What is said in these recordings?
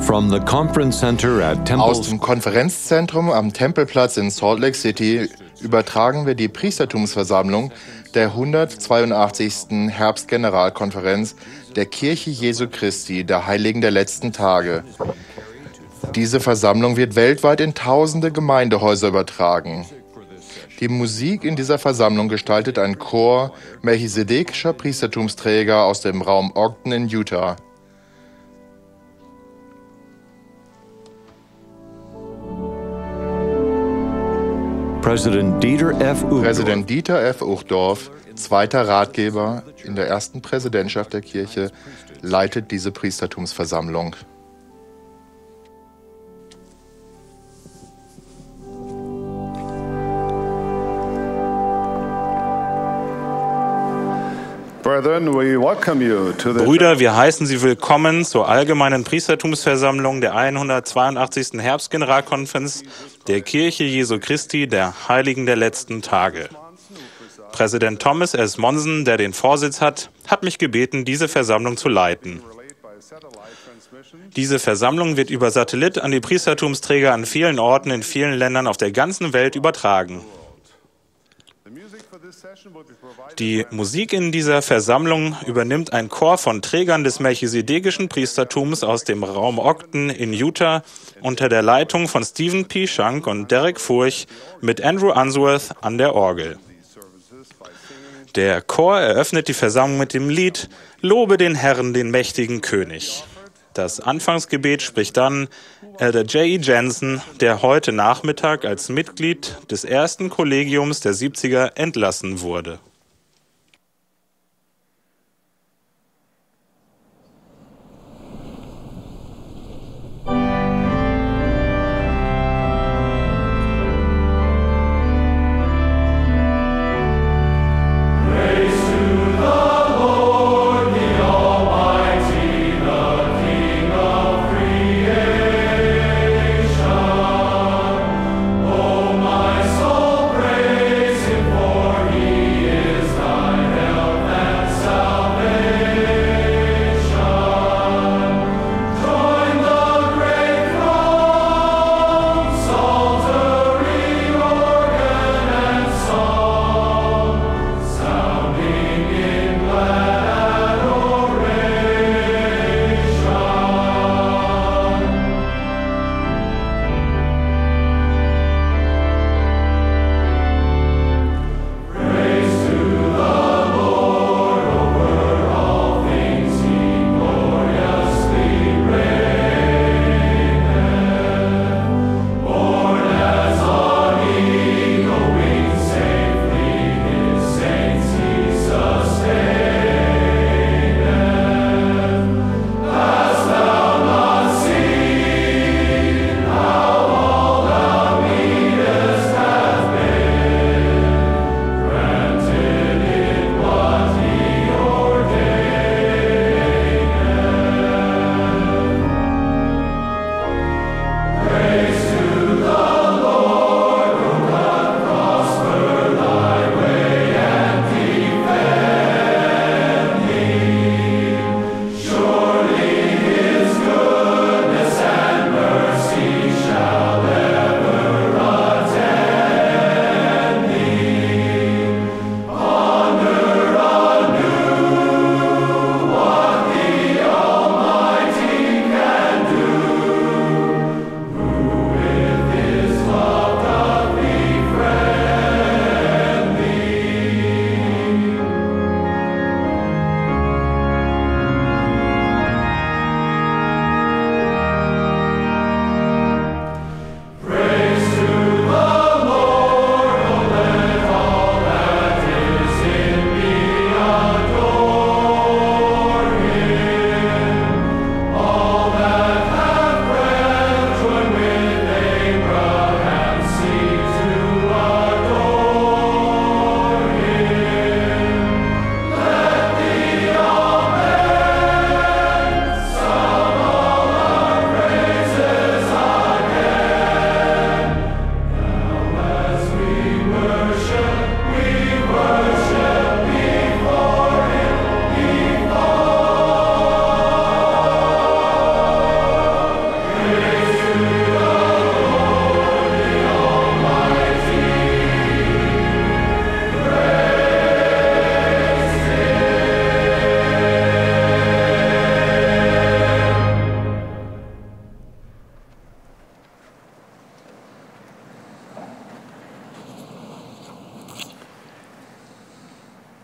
From the conference center at Aus dem Konferenzzentrum am Tempelplatz in Salt Lake City übertragen wir die Priestertumsversammlung der 182. Herbstgeneralkonferenz der Kirche Jesu Christi, der Heiligen der letzten Tage. Diese Versammlung wird weltweit in tausende Gemeindehäuser übertragen. Die Musik in dieser Versammlung gestaltet ein Chor melchisedekischer Priestertumsträger aus dem Raum Ogden in Utah. Präsident Dieter F. Uchtdorf, zweiter Ratgeber in der ersten Präsidentschaft der Kirche, leitet diese Priestertumsversammlung. Brüder, wir heißen Sie willkommen zur allgemeinen Priestertumsversammlung der 182. Herbstgeneralkonferenz der Kirche Jesu Christi, der Heiligen der letzten Tage. Präsident Thomas S. Monson, der den Vorsitz hat mich gebeten, diese Versammlung zu leiten. Diese Versammlung wird über Satellit an die Priestertumsträger an vielen Orten in vielen Ländern auf der ganzen Welt übertragen. Die Musik in dieser Versammlung übernimmt ein Chor von Trägern des melchisedekischen Priestertums aus dem Raum Ogden in Utah unter der Leitung von Stephen P. Shank und Derek Furch mit Andrew Unsworth an der Orgel. Der Chor eröffnet die Versammlung mit dem Lied »Lobe den Herrn, den mächtigen König«. Das Anfangsgebet spricht dann Elder J.E. Jensen, der heute Nachmittag als Mitglied des ersten Kollegiums der 70er entlassen wurde. Oh, my soul, praise Him, for He is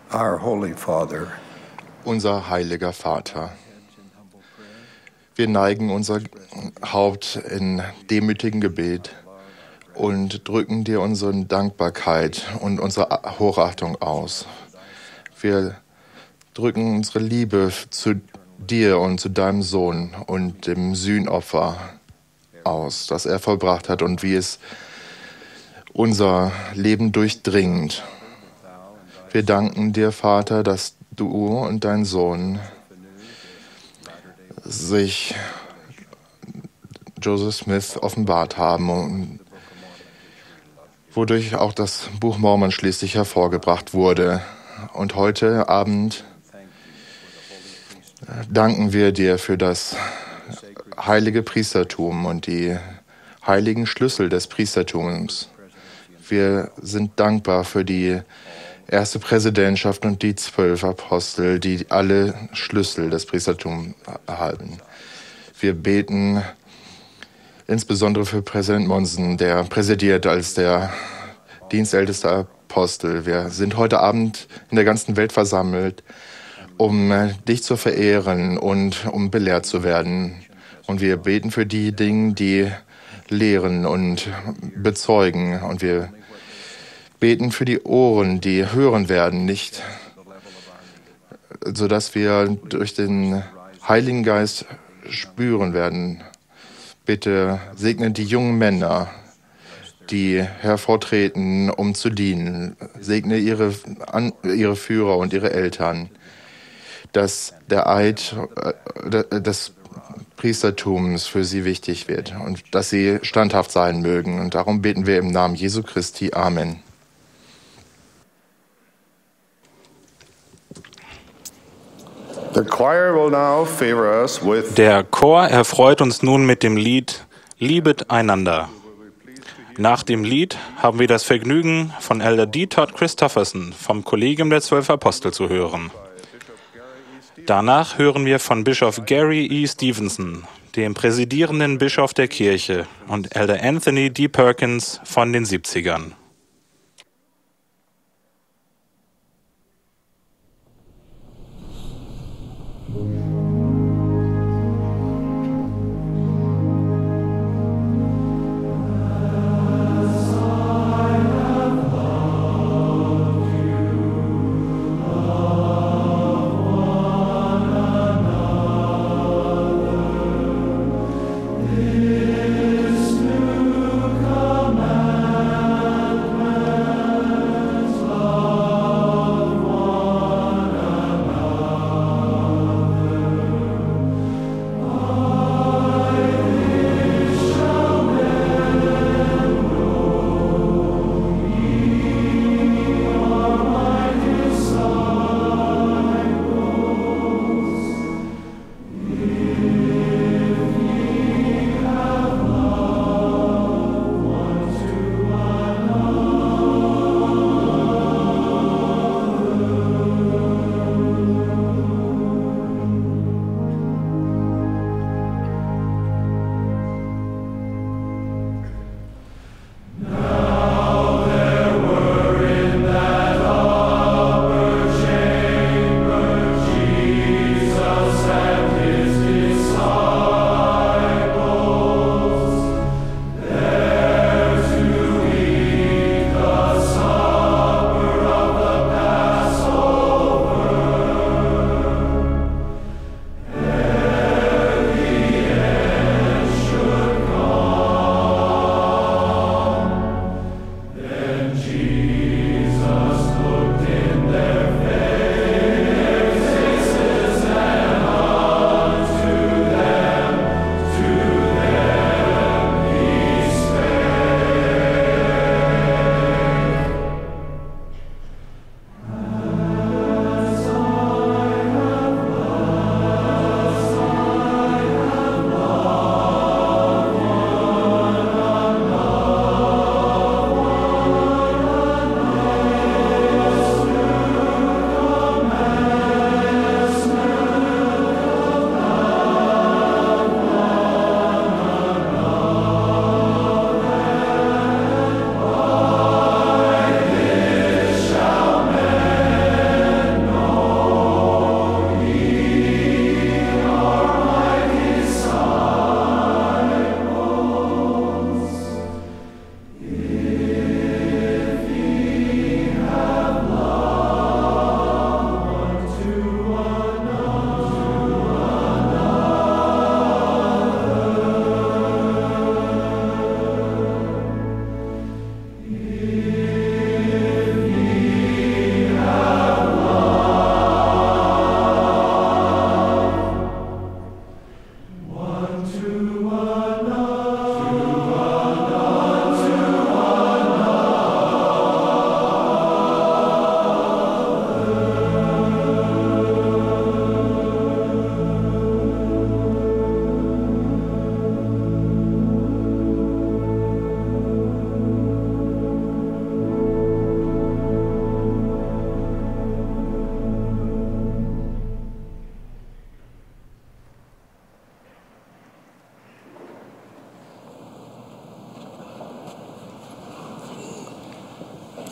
Our Holy Father, Unser heiliger Vater. Wir neigen unser Haupt in demütigem Gebet und drücken dir unsere Dankbarkeit und unsere Hochachtung aus. Wir drücken unsere Liebe zu dir und zu deinem Sohn und dem Sühnopfer aus, das er vollbracht hat und wie es unser Leben durchdringt. Wir danken dir, Vater, dass du und dein Sohn sich Joseph Smith offenbart haben, und wodurch auch das Buch Mormon schließlich hervorgebracht wurde. Und heute Abend danken wir dir für das heilige Priestertum und die heiligen Schlüssel des Priestertums. Wir sind dankbar für die erste Präsidentschaft und die 12 Apostel, die alle Schlüssel des Priestertums erhalten. Wir beten insbesondere für Präsident Monson, der präsidiert als der dienstälteste Apostel. Wir sind heute Abend in der ganzen Welt versammelt, um dich zu verehren und um belehrt zu werden. Und wir beten für die Dinge, die lehren und bezeugen. Und wir beten für die Ohren, die hören werden, nicht, sodass wir durch den Heiligen Geist spüren werden. Bitte segne die jungen Männer, die hervortreten, um zu dienen. Segne ihre Führer und ihre Eltern, dass der Eid des Priestertums für sie wichtig wird und dass sie standhaft sein mögen. Und darum beten wir im Namen Jesu Christi. Amen. Der Chor erfreut uns nun mit dem Lied Liebet einander. Nach dem Lied haben wir das Vergnügen, von Elder D. Todd Christofferson vom Kollegium der 12 Apostel zu hören. Danach hören wir von Bischof Gary E. Stevenson, dem präsidierenden Bischof der Kirche, und Elder Anthony D. Perkins von den 70ern.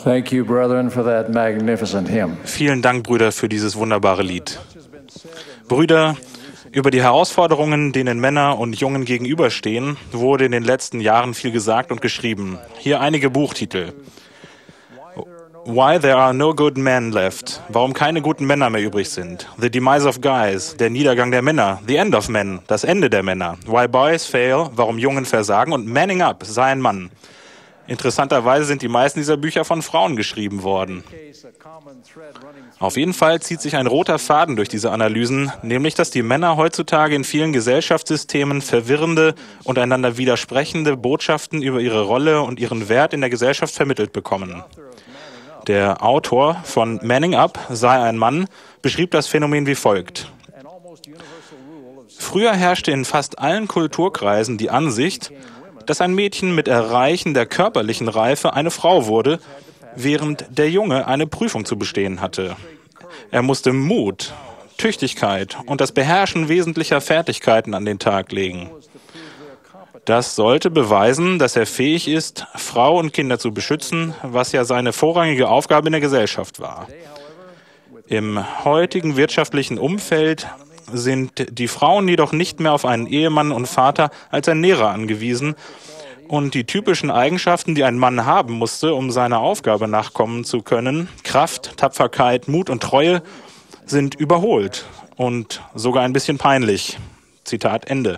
Thank you, brethren, for that magnificent hymn. Vielen Dank, Brüder, für dieses wunderbare Lied. Brüder, über die Herausforderungen, denen Männer und Jungen gegenüberstehen, wurde in den letzten Jahren viel gesagt und geschrieben. Hier einige Buchtitel. Why There Are No Good Men Left. Warum keine guten Männer mehr übrig sind. The Demise of Guys. Der Niedergang der Männer. The End of Men. Das Ende der Männer. Why Boys Fail. Warum Jungen versagen. Und Manning Up. Sei ein Mann. Interessanterweise sind die meisten dieser Bücher von Frauen geschrieben worden. Auf jeden Fall zieht sich ein roter Faden durch diese Analysen, nämlich dass die Männer heutzutage in vielen Gesellschaftssystemen verwirrende und einander widersprechende Botschaften über ihre Rolle und ihren Wert in der Gesellschaft vermittelt bekommen. Der Autor von Manning Up, sei ein Mann, beschrieb das Phänomen wie folgt. Früher herrschte in fast allen Kulturkreisen die Ansicht, dass ein Mädchen mit Erreichen der körperlichen Reife eine Frau wurde, während der Junge eine Prüfung zu bestehen hatte. Er musste Mut, Tüchtigkeit und das Beherrschen wesentlicher Fertigkeiten an den Tag legen. Das sollte beweisen, dass er fähig ist, Frau und Kinder zu beschützen, was ja seine vorrangige Aufgabe in der Gesellschaft war. Im heutigen wirtschaftlichen Umfeld sind die Frauen jedoch nicht mehr auf einen Ehemann und Vater als Ernährer angewiesen und die typischen Eigenschaften, die ein Mann haben musste, um seiner Aufgabe nachkommen zu können, Kraft, Tapferkeit, Mut und Treue, sind überholt und sogar ein bisschen peinlich. Zitat Ende.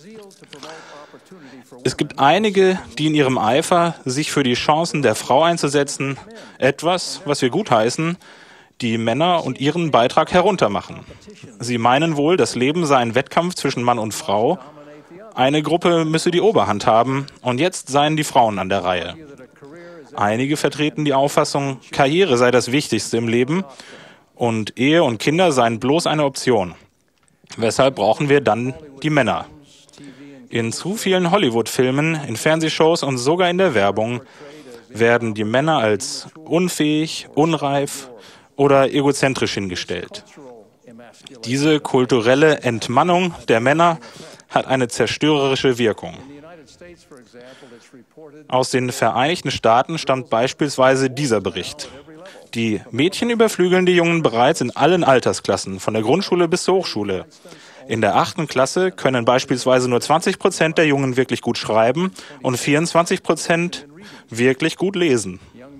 Es gibt einige, die in ihrem Eifer, sich für die Chancen der Frau einzusetzen, etwas, was wir gutheißen, die Männer und ihren Beitrag heruntermachen. Sie meinen wohl, das Leben sei ein Wettkampf zwischen Mann und Frau. Eine Gruppe müsse die Oberhand haben und jetzt seien die Frauen an der Reihe. Einige vertreten die Auffassung, Karriere sei das Wichtigste im Leben und Ehe und Kinder seien bloß eine Option. Weshalb brauchen wir dann die Männer? In zu vielen Hollywood-Filmen, in Fernsehshows und sogar in der Werbung werden die Männer als unfähig, unreif oder egozentrisch hingestellt. Diese kulturelle Entmannung der Männer hat eine zerstörerische Wirkung. Aus den Vereinigten Staaten stammt beispielsweise dieser Bericht. Die Mädchen überflügeln die Jungen bereits in allen Altersklassen, von der Grundschule bis zur Hochschule. In der 8. Klasse können beispielsweise nur 20% der Jungen wirklich gut schreiben und 24% wirklich gut lesen.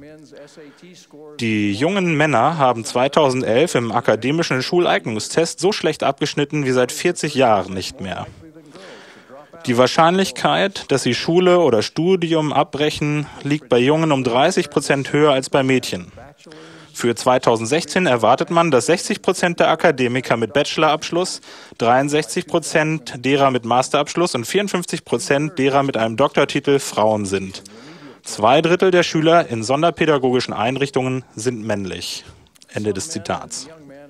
Die jungen Männer haben 2011 im akademischen Schuleignungstest so schlecht abgeschnitten wie seit 40 Jahren nicht mehr. Die Wahrscheinlichkeit, dass sie Schule oder Studium abbrechen, liegt bei Jungen um 30% höher als bei Mädchen. Für 2016 erwartet man, dass 60% der Akademiker mit Bachelorabschluss, 63% derer mit Masterabschluss und 54% derer mit einem Doktortitel Frauen sind. 2/3 der Schüler in sonderpädagogischen Einrichtungen sind männlich. Ende des Zitats.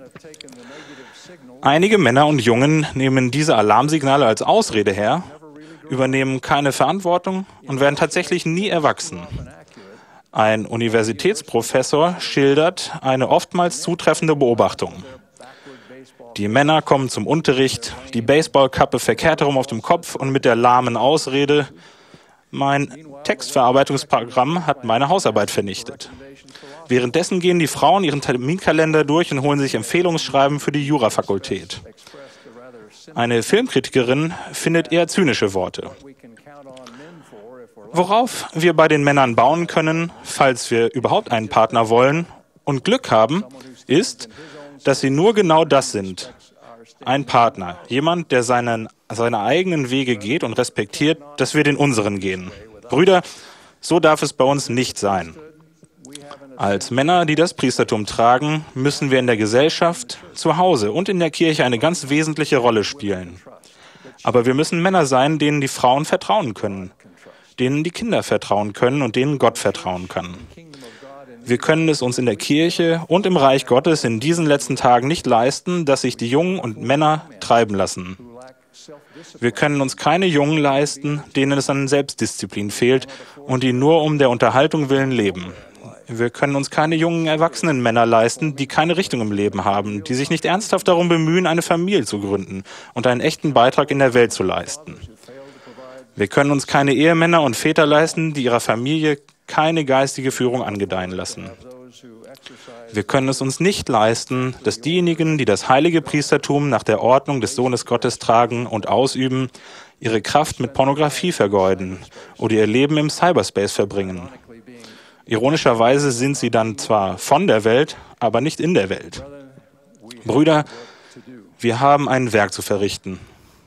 Einige Männer und Jungen nehmen diese Alarmsignale als Ausrede her, übernehmen keine Verantwortung und werden tatsächlich nie erwachsen. Ein Universitätsprofessor schildert eine oftmals zutreffende Beobachtung. Die Männer kommen zum Unterricht, die Baseballkappe verkehrt herum auf dem Kopf und mit der lahmen Ausrede, mein Textverarbeitungsprogramm hat meine Hausarbeit vernichtet. Währenddessen gehen die Frauen ihren Terminkalender durch und holen sich Empfehlungsschreiben für die Jurafakultät. Eine Filmkritikerin findet eher zynische Worte. Worauf wir bei den Männern bauen können, falls wir überhaupt einen Partner wollen und Glück haben, ist, dass sie nur genau das sind. Ein Partner, jemand, der seine eigenen Wege geht und respektiert, dass wir den unseren gehen. Brüder, so darf es bei uns nicht sein. Als Männer, die das Priestertum tragen, müssen wir in der Gesellschaft, zu Hause und in der Kirche eine ganz wesentliche Rolle spielen. Aber wir müssen Männer sein, denen die Frauen vertrauen können, denen die Kinder vertrauen können und denen Gott vertrauen kann. Wir können es uns in der Kirche und im Reich Gottes in diesen letzten Tagen nicht leisten, dass sich die Jungen und Männer treiben lassen. Wir können uns keine Jungen leisten, denen es an Selbstdisziplin fehlt und die nur um der Unterhaltung willen leben. Wir können uns keine jungen, erwachsenen Männer leisten, die keine Richtung im Leben haben, die sich nicht ernsthaft darum bemühen, eine Familie zu gründen und einen echten Beitrag in der Welt zu leisten. Wir können uns keine Ehemänner und Väter leisten, die ihrer Familie keine geistige Führung angedeihen lassen. Wir können es uns nicht leisten, dass diejenigen, die das heilige Priestertum nach der Ordnung des Sohnes Gottes tragen und ausüben, ihre Kraft mit Pornografie vergeuden oder ihr Leben im Cyberspace verbringen. Ironischerweise sind sie dann zwar von der Welt, aber nicht in der Welt. Brüder, wir haben ein Werk zu verrichten.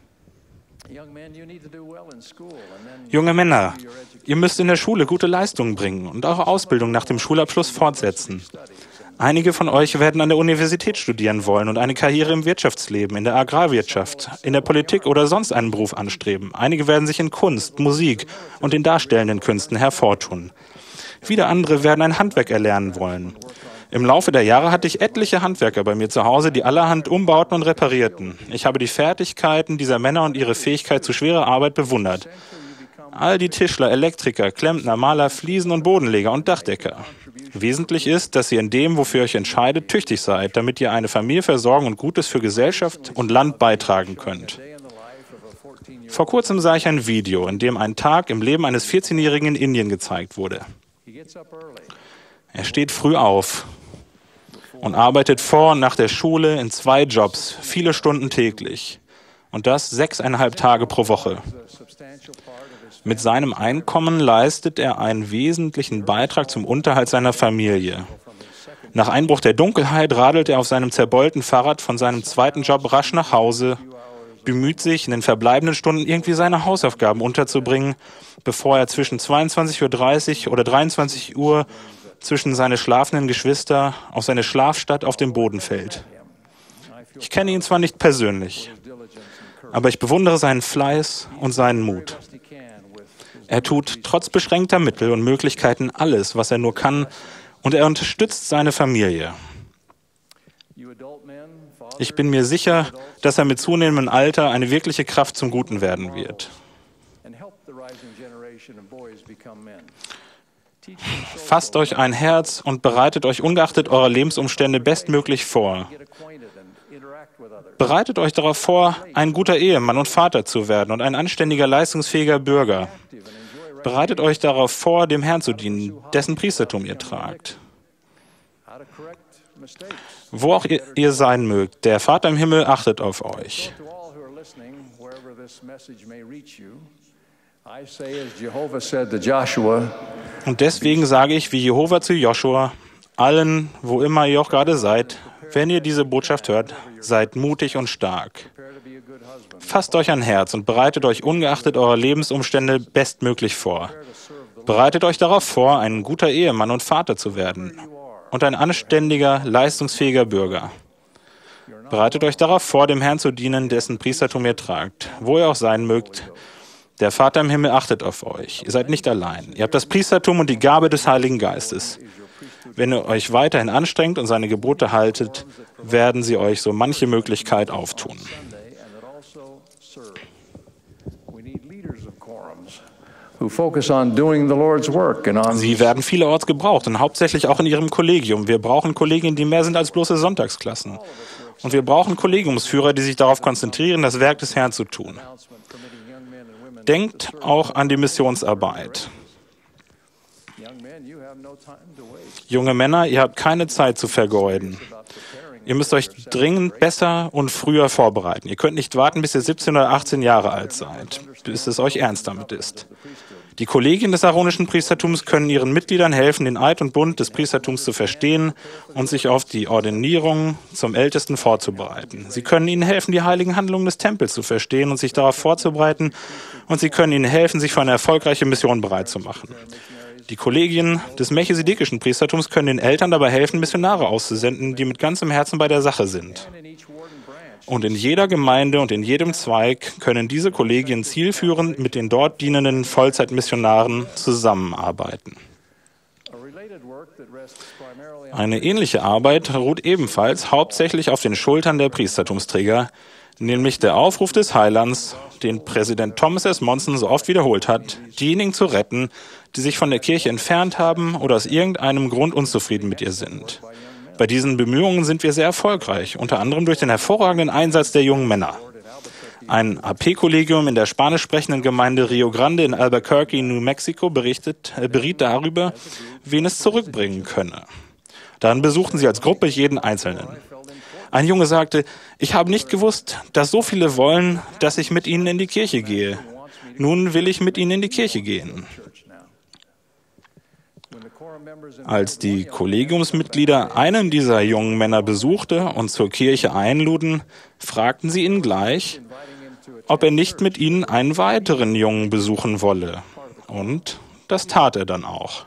Junge Männer, ihr müsst in der Schule gute Leistungen bringen und eure Ausbildung nach dem Schulabschluss fortsetzen. Einige von euch werden an der Universität studieren wollen und eine Karriere im Wirtschaftsleben, in der Agrarwirtschaft, in der Politik oder sonst einen Beruf anstreben. Einige werden sich in Kunst, Musik und den darstellenden Künsten hervortun. Wieder andere werden ein Handwerk erlernen wollen. Im Laufe der Jahre hatte ich etliche Handwerker bei mir zu Hause, die allerhand umbauten und reparierten. Ich habe die Fertigkeiten dieser Männer und ihre Fähigkeit zu schwerer Arbeit bewundert. All die Tischler, Elektriker, Klempner, Maler, Fliesen- und Bodenleger und Dachdecker. Wesentlich ist, dass ihr in dem, wofür ihr euch entscheidet, tüchtig seid, damit ihr eine Familie versorgen und Gutes für Gesellschaft und Land beitragen könnt. Vor kurzem sah ich ein Video, in dem ein Tag im Leben eines 14-Jährigen in Indien gezeigt wurde. Er steht früh auf und arbeitet vor und nach der Schule in 2 Jobs, viele Stunden täglich. Und das 6,5 Tage pro Woche. Mit seinem Einkommen leistet er einen wesentlichen Beitrag zum Unterhalt seiner Familie. Nach Einbruch der Dunkelheit radelt er auf seinem zerbeulten Fahrrad von seinem 2. Job rasch nach Hause, bemüht sich, in den verbleibenden Stunden irgendwie seine Hausaufgaben unterzubringen, bevor er zwischen 22:30 Uhr oder 23 Uhr zwischen seine schlafenden Geschwister auf seine Schlafstatt auf den Boden fällt. Ich kenne ihn zwar nicht persönlich, aber ich bewundere seinen Fleiß und seinen Mut. Er tut trotz beschränkter Mittel und Möglichkeiten alles, was er nur kann, und er unterstützt seine Familie. Ich bin mir sicher, dass er mit zunehmendem Alter eine wirkliche Kraft zum Guten werden wird. Fasst euch ein Herz und bereitet euch ungeachtet eurer Lebensumstände bestmöglich vor. Bereitet euch darauf vor, ein guter Ehemann und Vater zu werden und ein anständiger, leistungsfähiger Bürger. Bereitet euch darauf vor, dem Herrn zu dienen, dessen Priestertum ihr tragt. Wo auch ihr sein mögt, der Vater im Himmel achtet auf euch. Und deswegen sage ich, wie Jehova zu Joshua, allen, wo immer ihr auch gerade seid, wenn ihr diese Botschaft hört, seid mutig und stark. Fasst euch ein Herz und bereitet euch ungeachtet eurer Lebensumstände bestmöglich vor. Bereitet euch darauf vor, ein guter Ehemann und Vater zu werden und ein anständiger, leistungsfähiger Bürger. Bereitet euch darauf vor, dem Herrn zu dienen, dessen Priestertum ihr tragt, wo ihr auch sein mögt. Der Vater im Himmel achtet auf euch. Ihr seid nicht allein. Ihr habt das Priestertum und die Gabe des Heiligen Geistes. Wenn ihr euch weiterhin anstrengt und seine Gebote haltet, werden sie euch so manche Möglichkeit auftun. Sie werden vielerorts gebraucht und hauptsächlich auch in Ihrem Kollegium. Wir brauchen Kollegien, die mehr sind als bloße Sonntagsklassen. Und wir brauchen Kollegiumsführer, die sich darauf konzentrieren, das Werk des Herrn zu tun. Denkt auch an die Missionsarbeit. Junge Männer, ihr habt keine Zeit zu vergeuden. Ihr müsst euch dringend besser und früher vorbereiten. Ihr könnt nicht warten, bis ihr 17 oder 18 Jahre alt seid, bis es euch ernst damit ist. Die Kollegien des aaronischen Priestertums können ihren Mitgliedern helfen, den Eid und Bund des Priestertums zu verstehen und sich auf die Ordinierung zum Ältesten vorzubereiten. Sie können ihnen helfen, die heiligen Handlungen des Tempels zu verstehen und sich darauf vorzubereiten. Und sie können ihnen helfen, sich für eine erfolgreiche Mission bereit zu machen. Die Kollegien des melchisedekischen Priestertums können den Eltern dabei helfen, Missionare auszusenden, die mit ganzem Herzen bei der Sache sind. Und in jeder Gemeinde und in jedem Zweig können diese Kollegien zielführend mit den dort dienenden Vollzeitmissionaren zusammenarbeiten. Eine ähnliche Arbeit ruht ebenfalls hauptsächlich auf den Schultern der Priestertumsträger, nämlich der Aufruf des Heilands, den Präsident Thomas S. Monson so oft wiederholt hat, diejenigen zu retten, die sich von der Kirche entfernt haben oder aus irgendeinem Grund unzufrieden mit ihr sind. Bei diesen Bemühungen sind wir sehr erfolgreich, unter anderem durch den hervorragenden Einsatz der jungen Männer. Ein AP-Kollegium in der spanisch sprechenden Gemeinde Rio Grande in Albuquerque, New Mexico, beriet darüber, wen es zurückbringen könne. Dann besuchten sie als Gruppe jeden Einzelnen. Ein Junge sagte, ich habe nicht gewusst, dass so viele wollen, dass ich mit ihnen in die Kirche gehe. Nun will ich mit ihnen in die Kirche gehen. Als die Kollegiumsmitglieder einen dieser jungen Männer besuchte und zur Kirche einluden, fragten sie ihn gleich, ob er nicht mit ihnen einen weiteren Jungen besuchen wolle. Und das tat er dann auch.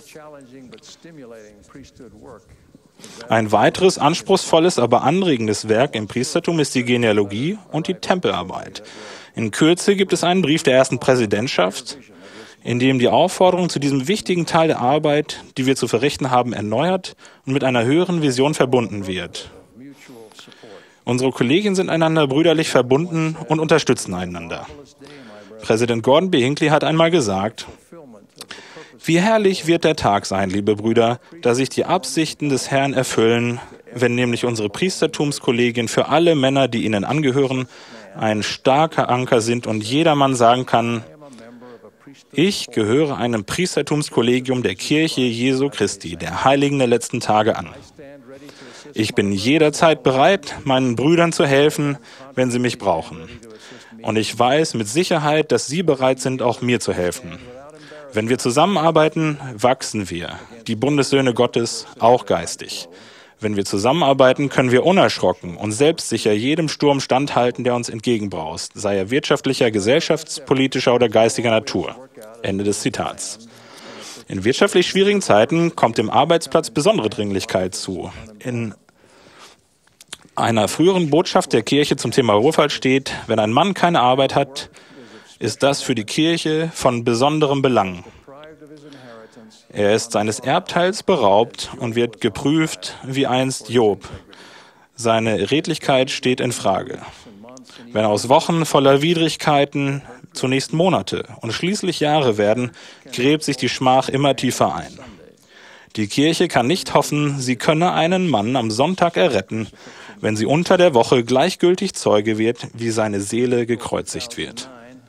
Ein weiteres anspruchsvolles, aber anregendes Werk im Priestertum ist die Genealogie und die Tempelarbeit. In Kürze gibt es einen Brief der ersten Präsidentschaft, in dem die Aufforderung zu diesem wichtigen Teil der Arbeit, die wir zu verrichten haben, erneuert und mit einer höheren Vision verbunden wird. Unsere Kollegien sind einander brüderlich verbunden und unterstützen einander. Präsident Gordon B. Hinckley hat einmal gesagt, wie herrlich wird der Tag sein, liebe Brüder, da sich die Absichten des Herrn erfüllen, wenn nämlich unsere Priestertumskollegien für alle Männer, die ihnen angehören, ein starker Anker sind und jedermann sagen kann, ich gehöre einem Priestertumskollegium der Kirche Jesu Christi, der Heiligen der letzten Tage an. Ich bin jederzeit bereit, meinen Brüdern zu helfen, wenn sie mich brauchen. Und ich weiß mit Sicherheit, dass sie bereit sind, auch mir zu helfen. Wenn wir zusammenarbeiten, wachsen wir, die Bundessöhne Gottes, auch geistig. Wenn wir zusammenarbeiten, können wir unerschrocken und selbstsicher jedem Sturm standhalten, der uns entgegenbraust, sei er wirtschaftlicher, gesellschaftspolitischer oder geistiger Natur. Ende des Zitats. In wirtschaftlich schwierigen Zeiten kommt dem Arbeitsplatz besondere Dringlichkeit zu. In einer früheren Botschaft der Kirche zum Thema Wohlfahrt steht, wenn ein Mann keine Arbeit hat, ist das für die Kirche von besonderem Belang. Er ist seines Erbteils beraubt und wird geprüft wie einst Job. Seine Redlichkeit steht in Frage. Wenn aus Wochen voller Widrigkeiten zunächst Monate und schließlich Jahre werden, gräbt sich die Schmach immer tiefer ein. Die Kirche kann nicht hoffen, sie könne einen Mann am Sonntag erretten, wenn sie unter der Woche gleichgültig Zeuge wird, wie seine Seele gekreuzigt wird.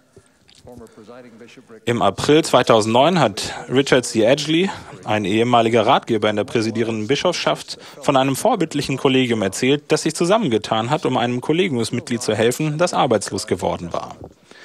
Im April 2009 hat Richard C. Edgley, ein ehemaliger Ratgeber in der präsidierenden Bischofschaft, von einem vorbildlichen Kollegium erzählt, das sich zusammengetan hat, um einem Kollegiumsmitglied zu helfen, das arbeitslos geworden war.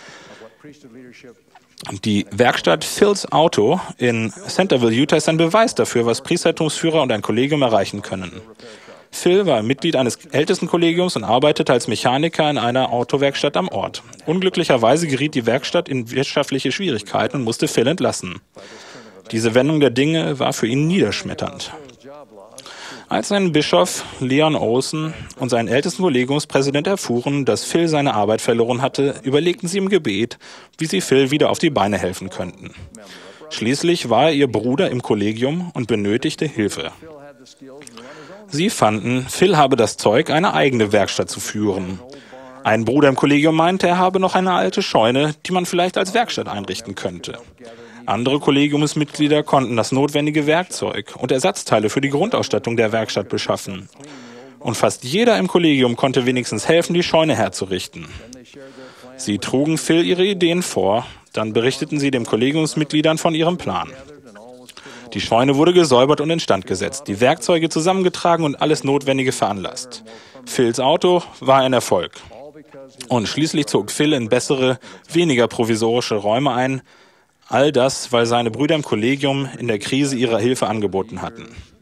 Die Werkstatt Phil's Auto in Centerville, Utah, ist ein Beweis dafür, was Priestertumsführer und ein Kollegium erreichen können. Phil war Mitglied eines ältesten Kollegiums und arbeitete als Mechaniker in einer Autowerkstatt am Ort. Unglücklicherweise geriet die Werkstatt in wirtschaftliche Schwierigkeiten und musste Phil entlassen. Diese Wendung der Dinge war für ihn niederschmetternd. Als sein Bischof Leon Olson und sein ältesten Kollegiumspräsident erfuhren, dass Phil seine Arbeit verloren hatte, überlegten sie im Gebet, wie sie Phil wieder auf die Beine helfen könnten. Schließlich war er ihr Bruder im Kollegium und benötigte Hilfe. Sie fanden, Phil habe das Zeug, eine eigene Werkstatt zu führen. Ein Bruder im Kollegium meinte, er habe noch eine alte Scheune, die man vielleicht als Werkstatt einrichten könnte. Andere Kollegiumsmitglieder konnten das notwendige Werkzeug und Ersatzteile für die Grundausstattung der Werkstatt beschaffen. Und fast jeder im Kollegium konnte wenigstens helfen, die Scheune herzurichten. Sie trugen Phil ihre Ideen vor, dann berichteten sie den Kollegiumsmitgliedern von ihrem Plan. Die Scheune wurde gesäubert und instand gesetzt, die Werkzeuge zusammengetragen und alles Notwendige veranlasst. Phils Auto war ein Erfolg. Und schließlich zog Phil in bessere, weniger provisorische Räume ein. All das, weil seine Brüder im Kollegium in der Krise ihre Hilfe angeboten hatten.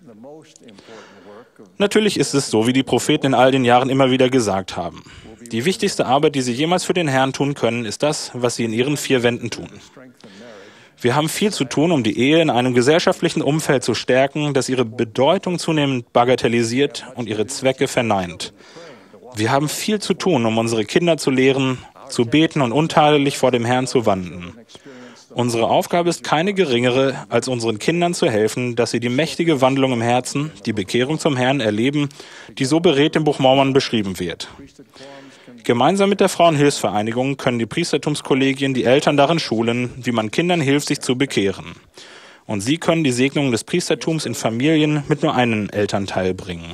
Natürlich ist es so, wie die Propheten in all den Jahren immer wieder gesagt haben. Die wichtigste Arbeit, die sie jemals für den Herrn tun können, ist das, was sie in ihren vier Wänden tun. Wir haben viel zu tun, um die Ehe in einem gesellschaftlichen Umfeld zu stärken, das ihre Bedeutung zunehmend bagatellisiert und ihre Zwecke verneint. Wir haben viel zu tun, um unsere Kinder zu lehren, zu beten und untadelig vor dem Herrn zu wandeln. Unsere Aufgabe ist keine geringere, als unseren Kindern zu helfen, dass sie die mächtige Wandlung im Herzen, die Bekehrung zum Herrn erleben, die so beredt im Buch Mormon beschrieben wird. Gemeinsam mit der Frauenhilfsvereinigung können die Priestertumskollegien die Eltern darin schulen, wie man Kindern hilft, sich zu bekehren. Und sie können die Segnung des Priestertums in Familien mit nur einem Elternteil bringen.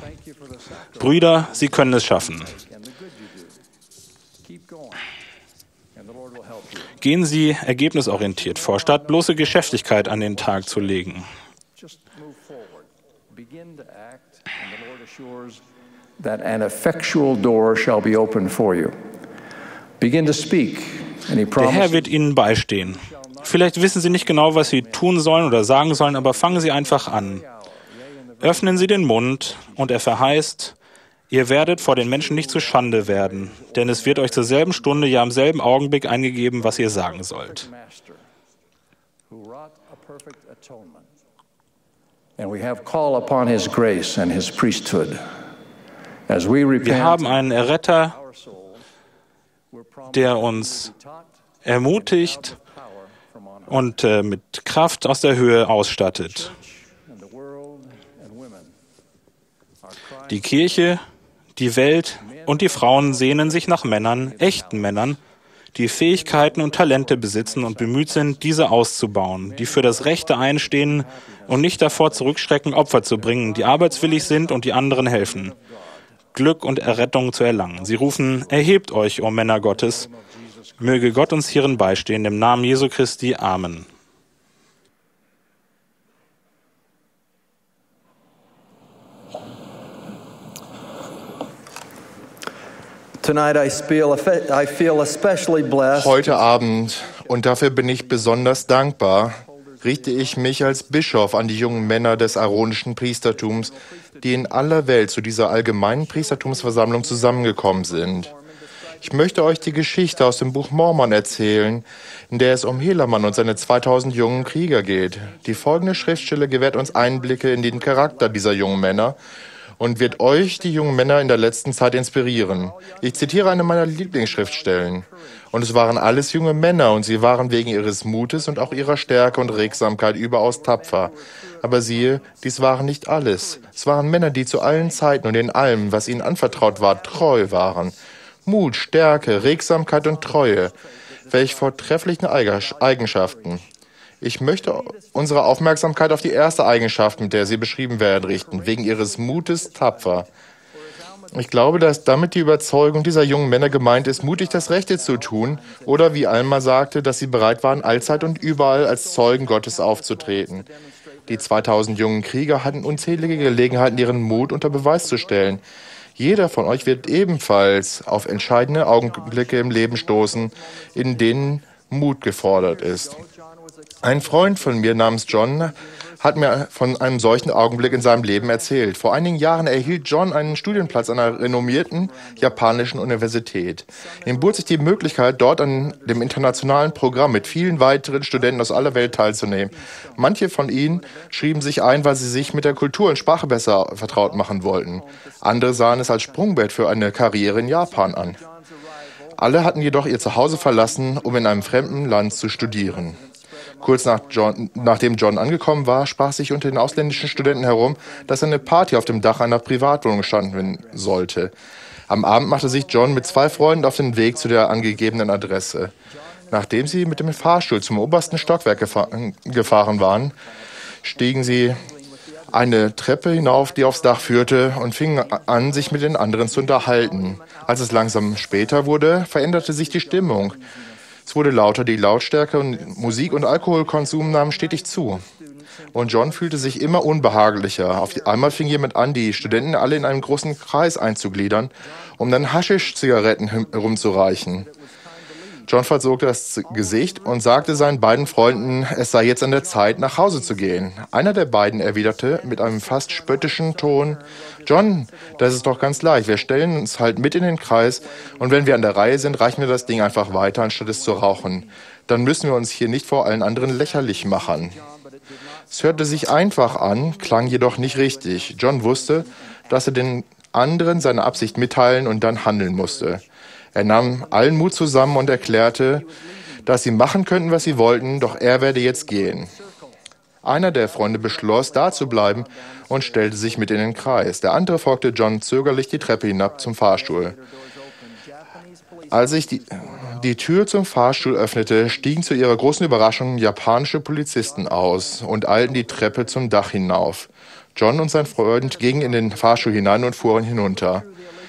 Gehen Sie ergebnisorientiert vor, statt bloße Geschäftigkeit an den Tag zu legen. Just move forward. Begin to act, and the Lord assures that an effectual door shall be opened for you. Begin to speak, and He Der Herr promises. wird Ihnen beistehen. Vielleicht wissen Sie nicht genau, was Sie tun sollen oder sagen sollen, aber fangen Sie einfach an. Öffnen Sie den Mund und er verheißt, ihr werdet vor den Menschen nicht zu Schande werden, denn es wird euch zur selben Stunde, ja am selben Augenblick eingegeben, was ihr sagen sollt. Master, who wrought a perfect atonement. And we have call upon His grace and His priesthood. As we repent, Wir haben einen Erretter, our soul, we're promised der uns to be taught ermutigt power from on high. und mit Kraft aus der Höhe ausstattet. And the world and women are crying. Die Kirche, die Welt und die Frauen sehnen sich nach Männern, echten Männern, die Fähigkeiten und Talente besitzen und bemüht sind, diese auszubauen, die für das Rechte einstehen und nicht davor zurückschrecken, Opfer zu bringen, die arbeitswillig sind und die anderen helfen, Glück und Errettung zu erlangen. Sie rufen, erhebt euch, o Männer Gottes, möge Gott uns hierin beistehen, im Namen Jesu Christi. Amen. Tonight I feel especially blessed Heute Abend, und dafür bin ich besonders dankbar, richte ich mich als Bischof an die jungen Männer des aaronischen Priestertums, die in aller Welt zu dieser allgemeinen Priestertumsversammlung zusammengekommen sind. Ich möchte euch die Geschichte aus dem Buch Mormon erzählen, in der es um Helaman und seine 2000 jungen Krieger geht. Die folgende Schriftstelle gewährt uns Einblicke in den Charakter dieser jungen Männer und wird euch, die jungen Männer, in der letzten Zeit inspirieren. Ich zitiere eine meiner Lieblingsschriftstellen. Und es waren alles junge Männer, und sie waren wegen ihres Mutes und auch ihrer Stärke und Regsamkeit überaus tapfer. Aber siehe, dies waren nicht alles. Es waren Männer, die zu allen Zeiten und in allem, was ihnen anvertraut war, treu waren. Mut, Stärke, Regsamkeit und Treue. Welch vortreffliche Eigenschaften. Ich möchte unsere Aufmerksamkeit auf die erste Eigenschaft, mit der sie beschrieben werden, richten, wegen ihres Mutes tapfer. Ich glaube, dass damit die Überzeugung dieser jungen Männer gemeint ist, mutig das Rechte zu tun, oder wie Alma sagte, dass sie bereit waren, allzeit und überall als Zeugen Gottes aufzutreten. Die 2000 jungen Krieger hatten unzählige Gelegenheiten, ihren Mut unter Beweis zu stellen. Jeder von euch wird ebenfalls auf entscheidende Augenblicke im Leben stoßen, in denen Mut gefordert ist. Ein Freund von mir namens John hat mir von einem solchen Augenblick in seinem Leben erzählt. Vor einigen Jahren erhielt John einen Studienplatz an einer renommierten japanischen Universität. Ihm bot sich die Möglichkeit, dort an dem internationalen Programm mit vielen weiteren Studenten aus aller Welt teilzunehmen. Manche von ihnen schrieben sich ein, weil sie sich mit der Kultur und Sprache besser vertraut machen wollten. Andere sahen es als Sprungbrett für eine Karriere in Japan an. Alle hatten jedoch ihr Zuhause verlassen, um in einem fremden Land zu studieren. Kurz nachdem John angekommen war, sprach sich unter den ausländischen Studenten herum, dass eine Party auf dem Dach einer Privatwohnung stattfinden sollte. Am Abend machte sich John mit 2 Freunden auf den Weg zu der angegebenen Adresse. Nachdem sie mit dem Fahrstuhl zum obersten Stockwerk gefahren waren, stiegen sie eine Treppe hinauf, die aufs Dach führte, und fingen an, sich mit den anderen zu unterhalten. Als es langsam später wurde, veränderte sich die Stimmung. Es wurde lauter, die Lautstärke und Musik- und Alkoholkonsum nahmen stetig zu. Und John fühlte sich immer unbehaglicher. Auf einmal fing jemand an, die Studenten alle in einen großen Kreis einzugliedern, um dann Haschisch-Zigaretten herumzureichen. John verzog das Gesicht und sagte seinen beiden Freunden, es sei jetzt an der Zeit, nach Hause zu gehen. Einer der beiden erwiderte mit einem fast spöttischen Ton, John, das ist doch ganz leicht, wir stellen uns halt mit in den Kreis und wenn wir an der Reihe sind, reichen wir das Ding einfach weiter, anstatt es zu rauchen. Dann müssen wir uns hier nicht vor allen anderen lächerlich machen. Es hörte sich einfach an, klang jedoch nicht richtig. John wusste, dass er den anderen seine Absicht mitteilen und dann handeln musste. Er nahm allen Mut zusammen und erklärte, dass sie machen könnten, was sie wollten, doch er werde jetzt gehen. Einer der Freunde beschloss, da zu bleiben und stellte sich mit in den Kreis. Der andere folgte John zögerlich die Treppe hinab zum Fahrstuhl. Als sich die Tür zum Fahrstuhl öffnete, stiegen zu ihrer großen Überraschung japanische Polizisten aus und eilten die Treppe zum Dach hinauf. John und sein Freund gingen in den Fahrstuhl hinein und fuhren hinunter.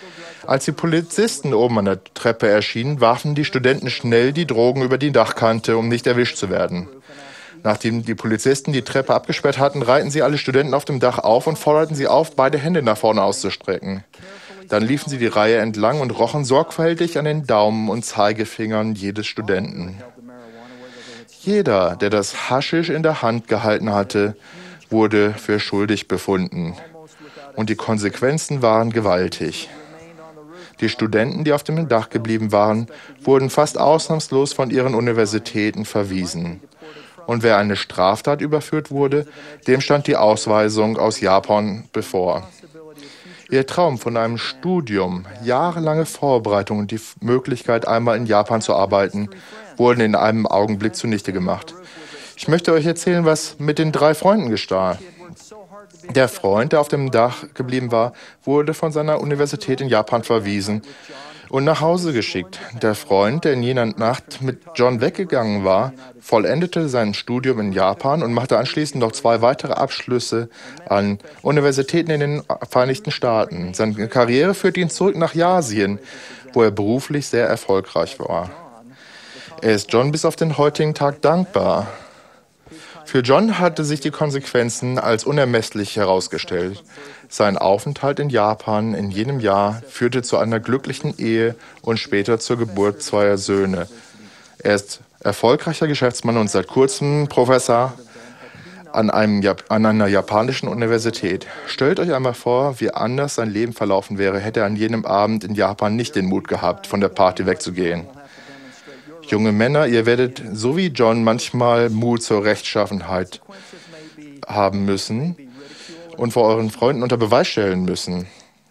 Als die Polizisten oben an der Treppe erschienen, warfen die Studenten schnell die Drogen über die Dachkante, um nicht erwischt zu werden. Nachdem die Polizisten die Treppe abgesperrt hatten, reihten sie alle Studenten auf dem Dach auf und forderten sie auf, beide Hände nach vorne auszustrecken. Dann liefen sie die Reihe entlang und rochen sorgfältig an den Daumen und Zeigefingern jedes Studenten. Jeder, der das Haschisch in der Hand gehalten hatte, wurde für schuldig befunden. Und die Konsequenzen waren gewaltig. Die Studenten, die auf dem Dach geblieben waren, wurden fast ausnahmslos von ihren Universitäten verwiesen. Und wer eine Straftat überführt wurde, dem stand die Ausweisung aus Japan bevor. Ihr Traum von einem Studium, jahrelange Vorbereitung und die Möglichkeit, einmal in Japan zu arbeiten, wurden in einem Augenblick zunichte gemacht. Ich möchte euch erzählen, was mit den 3 Freunden geschah. Der Freund, der auf dem Dach geblieben war, wurde von seiner Universität in Japan verwiesen und nach Hause geschickt. Der Freund, der in jener Nacht mit John weggegangen war, vollendete sein Studium in Japan und machte anschließend noch 2 weitere Abschlüsse an Universitäten in den Vereinigten Staaten. Seine Karriere führte ihn zurück nach Asien, wo er beruflich sehr erfolgreich war. Er ist John bis auf den heutigen Tag dankbar. Für John hatte sich die Konsequenzen als unermesslich herausgestellt. Sein Aufenthalt in Japan in jenem Jahr führte zu einer glücklichen Ehe und später zur Geburt 2 Söhne. Er ist erfolgreicher Geschäftsmann und seit kurzem Professor an einer japanischen Universität. Stellt euch einmal vor, wie anders sein Leben verlaufen wäre, hätte er an jenem Abend in Japan nicht den Mut gehabt, von der Party wegzugehen. Junge Männer, ihr werdet so wie John manchmal Mut zur Rechtschaffenheit haben müssen und vor euren Freunden unter Beweis stellen müssen.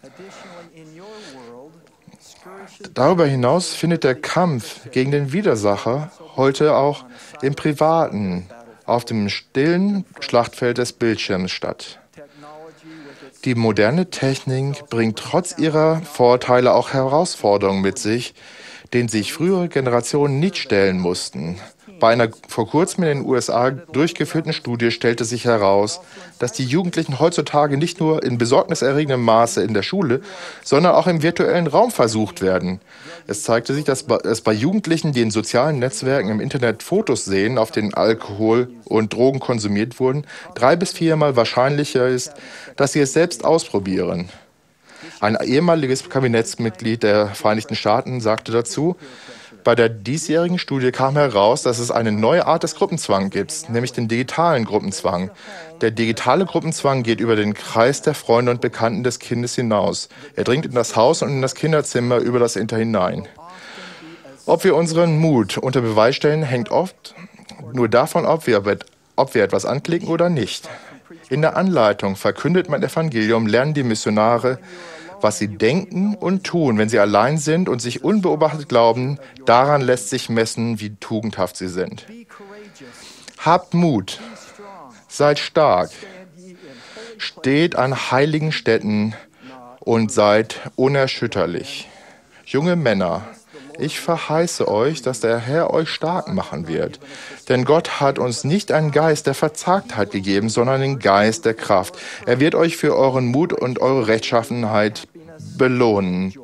Darüber hinaus findet der Kampf gegen den Widersacher heute auch im Privaten, auf dem stillen Schlachtfeld des Bildschirms statt. Die moderne Technik bringt trotz ihrer Vorteile auch Herausforderungen mit sich, denen sich frühere Generationen nicht stellen mussten. Bei einer vor kurzem in den USA durchgeführten Studie stellte sich heraus, dass die Jugendlichen heutzutage nicht nur in besorgniserregendem Maße in der Schule, sondern auch im virtuellen Raum versucht werden. Es zeigte sich, dass es bei Jugendlichen, die in sozialen Netzwerken im Internet Fotos sehen, auf denen Alkohol und Drogen konsumiert wurden, 3 bis 4 Mal wahrscheinlicher ist, dass sie es selbst ausprobieren. Ein ehemaliges Kabinettsmitglied der Vereinigten Staaten sagte dazu, bei der diesjährigen Studie kam heraus, dass es eine neue Art des Gruppenzwangs gibt, nämlich den digitalen Gruppenzwang. Der digitale Gruppenzwang geht über den Kreis der Freunde und Bekannten des Kindes hinaus. Er dringt in das Haus und in das Kinderzimmer über das Internet hinein. Ob wir unseren Mut unter Beweis stellen, hängt oft nur davon ab, ob wir etwas anklicken oder nicht. In der Anleitung verkündet mein Evangelium lernen die Missionare, was sie denken und tun, wenn sie allein sind und sich unbeobachtet glauben, daran lässt sich messen, wie tugendhaft sie sind. Habt Mut, seid stark, steht an heiligen Stätten und seid unerschütterlich. Junge Männer, ich verheiße euch, dass der Herr euch stark machen wird. Denn Gott hat uns nicht einen Geist der Verzagtheit gegeben, sondern den Geist der Kraft. Er wird euch für euren Mut und eure Rechtschaffenheit belohnen.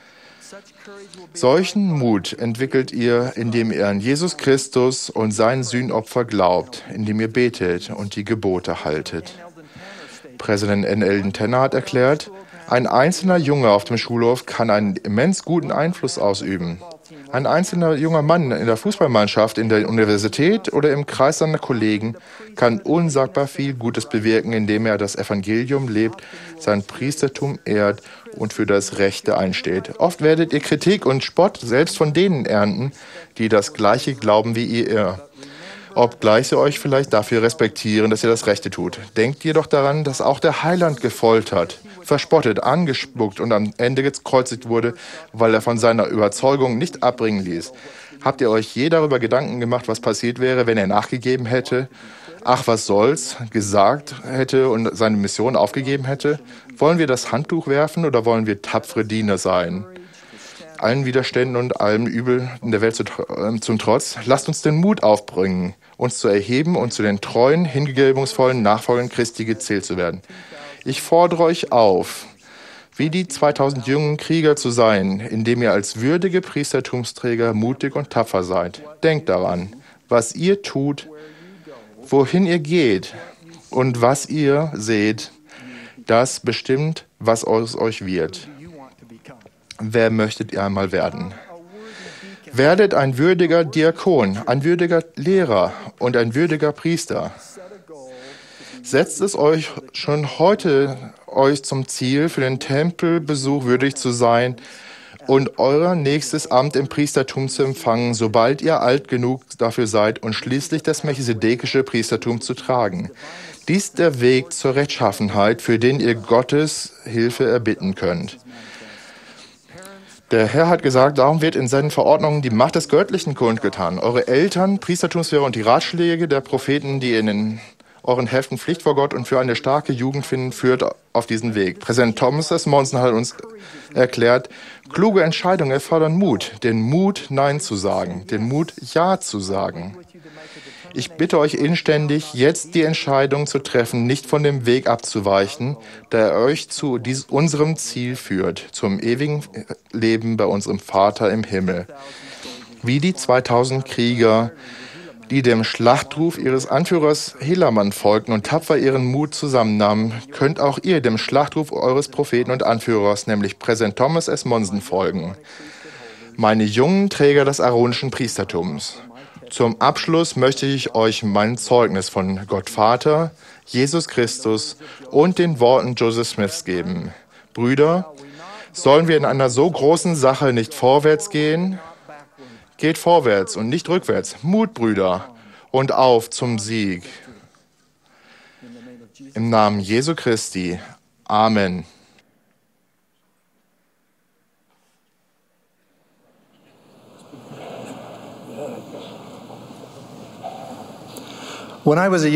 Solchen Mut entwickelt ihr, indem ihr an Jesus Christus und sein Sühnopfer glaubt, indem ihr betet und die Gebote haltet. Präsident N. Eldon Tanner hat erklärt, ein einzelner Junge auf dem Schulhof kann einen immens guten Einfluss ausüben. Ein einzelner junger Mann in der Fußballmannschaft, in der Universität oder im Kreis seiner Kollegen kann unsagbar viel Gutes bewirken, indem er das Evangelium lebt, sein Priestertum ehrt und für das Rechte einsteht. Oft werdet ihr Kritik und Spott selbst von denen ernten, die das Gleiche glauben wie ihr. Obgleich sie euch vielleicht dafür respektieren, dass ihr das Rechte tut. Denkt jedoch daran, dass auch der Heiland gefoltert, verspottet, angespuckt und am Ende gekreuzigt wurde, weil er von seiner Überzeugung nicht abbringen ließ. Habt ihr euch je darüber Gedanken gemacht, was passiert wäre, wenn er nachgegeben hätte, ach was soll's, gesagt hätte und seine Mission aufgegeben hätte? Wollen wir das Handtuch werfen oder wollen wir tapfere Diener sein? Allen Widerständen und allem Übel in der Welt zum Trotz, lasst uns den Mut aufbringen, uns zu erheben und zu den treuen, hingebungsvollen Nachfolgern Christi gezählt zu werden. Ich fordere euch auf, wie die 2000 jungen Krieger zu sein, indem ihr als würdige Priestertumsträger mutig und tapfer seid. Denkt daran, was ihr tut, wohin ihr geht und was ihr seht, das bestimmt, was aus euch wird. Wer möchtet ihr einmal werden? Werdet ein würdiger Diakon, ein würdiger Lehrer und ein würdiger Priester. Setzt es euch schon heute zum Ziel, für den Tempelbesuch würdig zu sein und euer nächstes Amt im Priestertum zu empfangen, sobald ihr alt genug dafür seid und schließlich das melchisedekische Priestertum zu tragen. Dies ist der Weg zur Rechtschaffenheit, für den ihr Gottes Hilfe erbitten könnt. Der Herr hat gesagt, darum wird in seinen Verordnungen die Macht des Göttlichen kundgetan. Eure Eltern, Priestertumslehrer und die Ratschläge der Propheten, die in euren Heften Pflicht vor Gott und für eine starke Jugend finden, führt auf diesen Weg. Präsident Thomas S. Monson hat uns erklärt, kluge Entscheidungen erfordern Mut. Den Mut, Nein zu sagen, den Mut, Ja zu sagen. Ich bitte euch inständig, jetzt die Entscheidung zu treffen, nicht von dem Weg abzuweichen, der euch zu unserem Ziel führt, zum ewigen Leben bei unserem Vater im Himmel. Wie die 2000 Krieger, die dem Schlachtruf ihres Anführers Helaman folgten und tapfer ihren Mut zusammennahmen, könnt auch ihr dem Schlachtruf eures Propheten und Anführers, nämlich Präsident Thomas S. Monson, folgen. Meine jungen Träger des aaronischen Priestertums. Zum Abschluss möchte ich euch mein Zeugnis von Gott Vater, Jesus Christus und den Worten Joseph Smiths geben. Brüder, sollen wir in einer so großen Sache nicht vorwärts gehen? Geht vorwärts und nicht rückwärts. Mut, Brüder, und auf zum Sieg. Im Namen Jesu Christi. Amen. In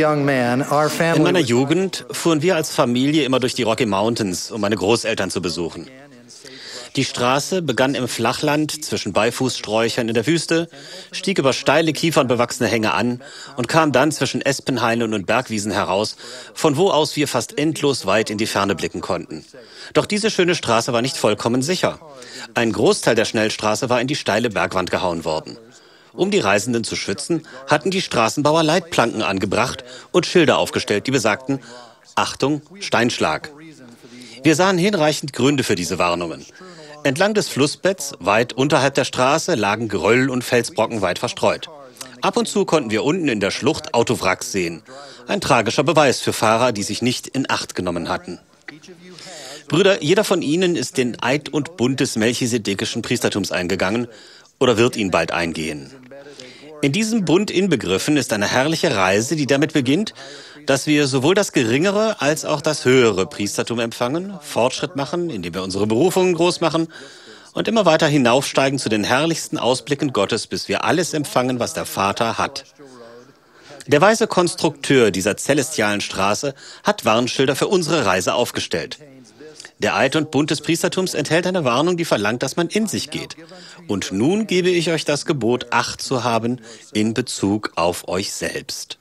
meiner Jugend fuhren wir als Familie immer durch die Rocky Mountains, um meine Großeltern zu besuchen. Die Straße begann im Flachland zwischen Beifußsträuchern in der Wüste, stieg über steile kiefernbewachsene Hänge an und kam dann zwischen Espenhainen und Bergwiesen heraus, von wo aus wir fast endlos weit in die Ferne blicken konnten. Doch diese schöne Straße war nicht vollkommen sicher. Ein Großteil der Schnellstraße war in die steile Bergwand gehauen worden. Um die Reisenden zu schützen, hatten die Straßenbauer Leitplanken angebracht und Schilder aufgestellt, die besagten: Achtung, Steinschlag. Wir sahen hinreichend Gründe für diese Warnungen. Entlang des Flussbetts, weit unterhalb der Straße, lagen Geröll und Felsbrocken weit verstreut. Ab und zu konnten wir unten in der Schlucht Autowracks sehen. Ein tragischer Beweis für Fahrer, die sich nicht in Acht genommen hatten. Brüder, jeder von Ihnen ist den Eid und Bund des melchisedekischen Priestertums eingegangen oder wird ihn bald eingehen. In diesem Bund inbegriffen ist eine herrliche Reise, die damit beginnt, dass wir sowohl das geringere als auch das höhere Priestertum empfangen, Fortschritt machen, indem wir unsere Berufungen groß machen und immer weiter hinaufsteigen zu den herrlichsten Ausblicken Gottes, bis wir alles empfangen, was der Vater hat. Der weise Konstrukteur dieser celestialen Straße hat Warnschilder für unsere Reise aufgestellt. Der Eid und Bund des Priestertums enthält eine Warnung, die verlangt, dass man in sich geht. Und nun gebe ich euch das Gebot, Acht zu haben in Bezug auf euch selbst.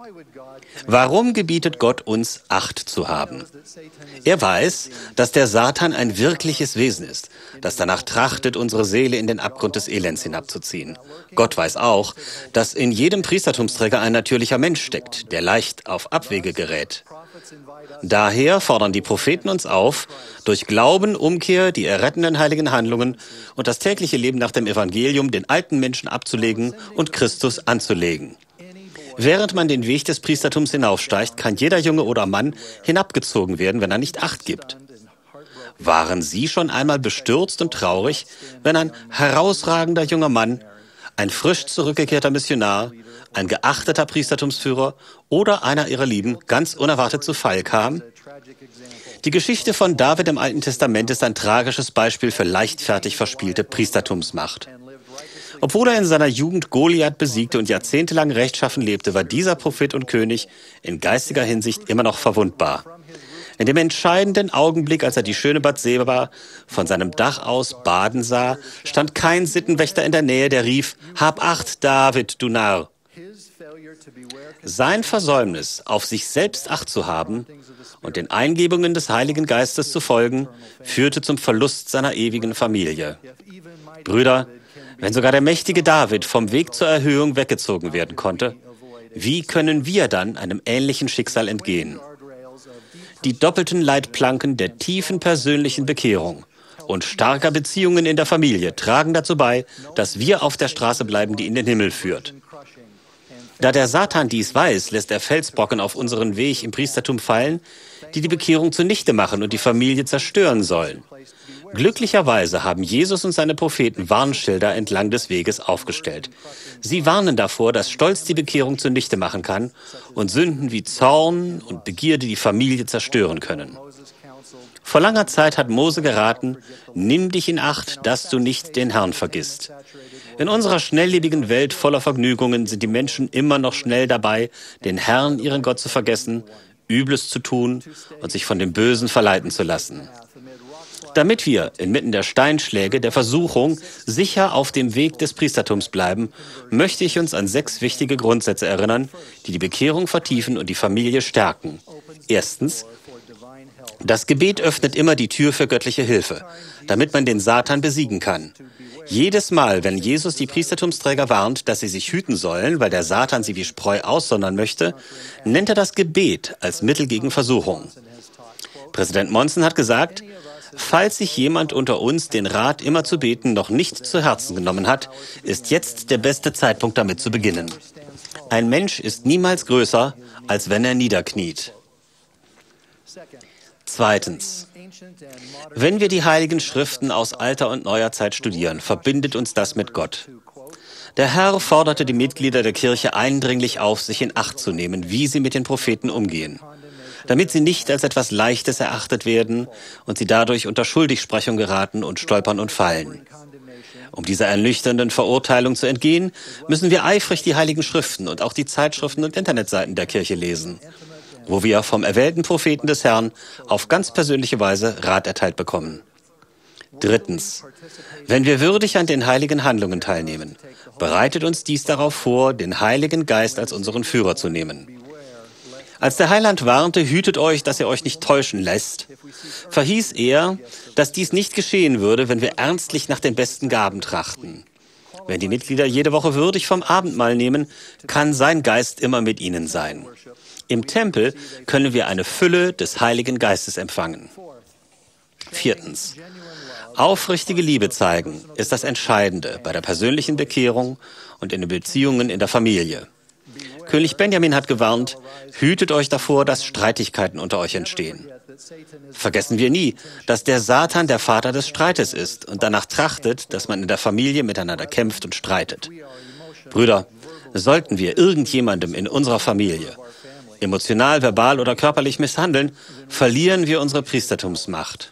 Warum gebietet Gott uns, Acht zu haben? Er weiß, dass der Satan ein wirkliches Wesen ist, das danach trachtet, unsere Seele in den Abgrund des Elends hinabzuziehen. Gott weiß auch, dass in jedem Priestertumsträger ein natürlicher Mensch steckt, der leicht auf Abwege gerät. Daher fordern die Propheten uns auf, durch Glauben, Umkehr, die errettenden heiligen Handlungen und das tägliche Leben nach dem Evangelium den alten Menschen abzulegen und Christus anzulegen. Während man den Weg des Priestertums hinaufsteigt, kann jeder Junge oder Mann hinabgezogen werden, wenn er nicht Acht gibt. Waren Sie schon einmal bestürzt und traurig, wenn ein herausragender junger Mann, ein frisch zurückgekehrter Missionar, ein geachteter Priestertumsführer oder einer Ihrer Lieben ganz unerwartet zu Fall kam? Die Geschichte von David im Alten Testament ist ein tragisches Beispiel für leichtfertig verspielte Priestertumsmacht. Obwohl er in seiner Jugend Goliath besiegte und jahrzehntelang rechtschaffen lebte, war dieser Prophet und König in geistiger Hinsicht immer noch verwundbar. In dem entscheidenden Augenblick, als er die schöne Bathseba von seinem Dach aus baden sah, stand kein Sittenwächter in der Nähe, der rief: Hab Acht, David, du Narr! Sein Versäumnis, auf sich selbst Acht zu haben und den Eingebungen des Heiligen Geistes zu folgen, führte zum Verlust seiner ewigen Familie. Brüder, wenn sogar der mächtige David vom Weg zur Erhöhung weggezogen werden konnte, wie können wir dann einem ähnlichen Schicksal entgehen? Die doppelten Leitplanken der tiefen persönlichen Bekehrung und starker Beziehungen in der Familie tragen dazu bei, dass wir auf der Straße bleiben, die in den Himmel führt. Da der Satan dies weiß, lässt er Felsbrocken auf unseren Weg im Priestertum fallen, die die Bekehrung zunichte machen und die Familie zerstören sollen. Glücklicherweise haben Jesus und seine Propheten Warnschilder entlang des Weges aufgestellt. Sie warnen davor, dass Stolz die Bekehrung zunichte machen kann und Sünden wie Zorn und Begierde die Familie zerstören können. Vor langer Zeit hat Mose geraten, nimm dich in Acht, dass du nicht den Herrn vergisst. In unserer schnelllebigen Welt voller Vergnügungen sind die Menschen immer noch schnell dabei, den Herrn, ihren Gott, zu vergessen, Übles zu tun und sich von dem Bösen verleiten zu lassen. Damit wir inmitten der Steinschläge der Versuchung sicher auf dem Weg des Priestertums bleiben, möchte ich uns an 6 wichtige Grundsätze erinnern, die die Bekehrung vertiefen und die Familie stärken. Erstens: Das Gebet öffnet immer die Tür für göttliche Hilfe, damit man den Satan besiegen kann. Jedes Mal, wenn Jesus die Priestertumsträger warnt, dass sie sich hüten sollen, weil der Satan sie wie Spreu aussondern möchte, nennt er das Gebet als Mittel gegen Versuchung. Präsident Monson hat gesagt, falls sich jemand unter uns den Rat, immer zu beten, noch nicht zu Herzen genommen hat, ist jetzt der beste Zeitpunkt, damit zu beginnen. Ein Mensch ist niemals größer, als wenn er niederkniet. Zweitens: Wenn wir die Heiligen Schriften aus alter und neuer Zeit studieren, verbindet uns das mit Gott. Der Herr forderte die Mitglieder der Kirche eindringlich auf, sich in Acht zu nehmen, wie sie mit den Propheten umgehen, damit sie nicht als etwas Leichtes erachtet werden und sie dadurch unter Schuldigsprechung geraten und stolpern und fallen. Um dieser ernüchternden Verurteilung zu entgehen, müssen wir eifrig die Heiligen Schriften und auch die Zeitschriften und Internetseiten der Kirche lesen, wo wir vom erwählten Propheten des Herrn auf ganz persönliche Weise Rat erteilt bekommen. Drittens: Wenn wir würdig an den heiligen Handlungen teilnehmen, bereitet uns dies darauf vor, den Heiligen Geist als unseren Führer zu nehmen. Als der Heiland warnte, hütet euch, dass ihr euch nicht täuschen lässt, verhieß er, dass dies nicht geschehen würde, wenn wir ernstlich nach den besten Gaben trachten. Wenn die Mitglieder jede Woche würdig vom Abendmahl nehmen, kann sein Geist immer mit ihnen sein. Im Tempel können wir eine Fülle des Heiligen Geistes empfangen. Viertens: Aufrichtige Liebe zeigen ist das Entscheidende bei der persönlichen Bekehrung und in den Beziehungen in der Familie. König Benjamin hat gewarnt, hütet euch davor, dass Streitigkeiten unter euch entstehen. Vergessen wir nie, dass der Satan der Vater des Streites ist und danach trachtet, dass man in der Familie miteinander kämpft und streitet. Brüder, sollten wir irgendjemandem in unserer Familie emotional, verbal oder körperlich misshandeln, verlieren wir unsere Priestertumsmacht.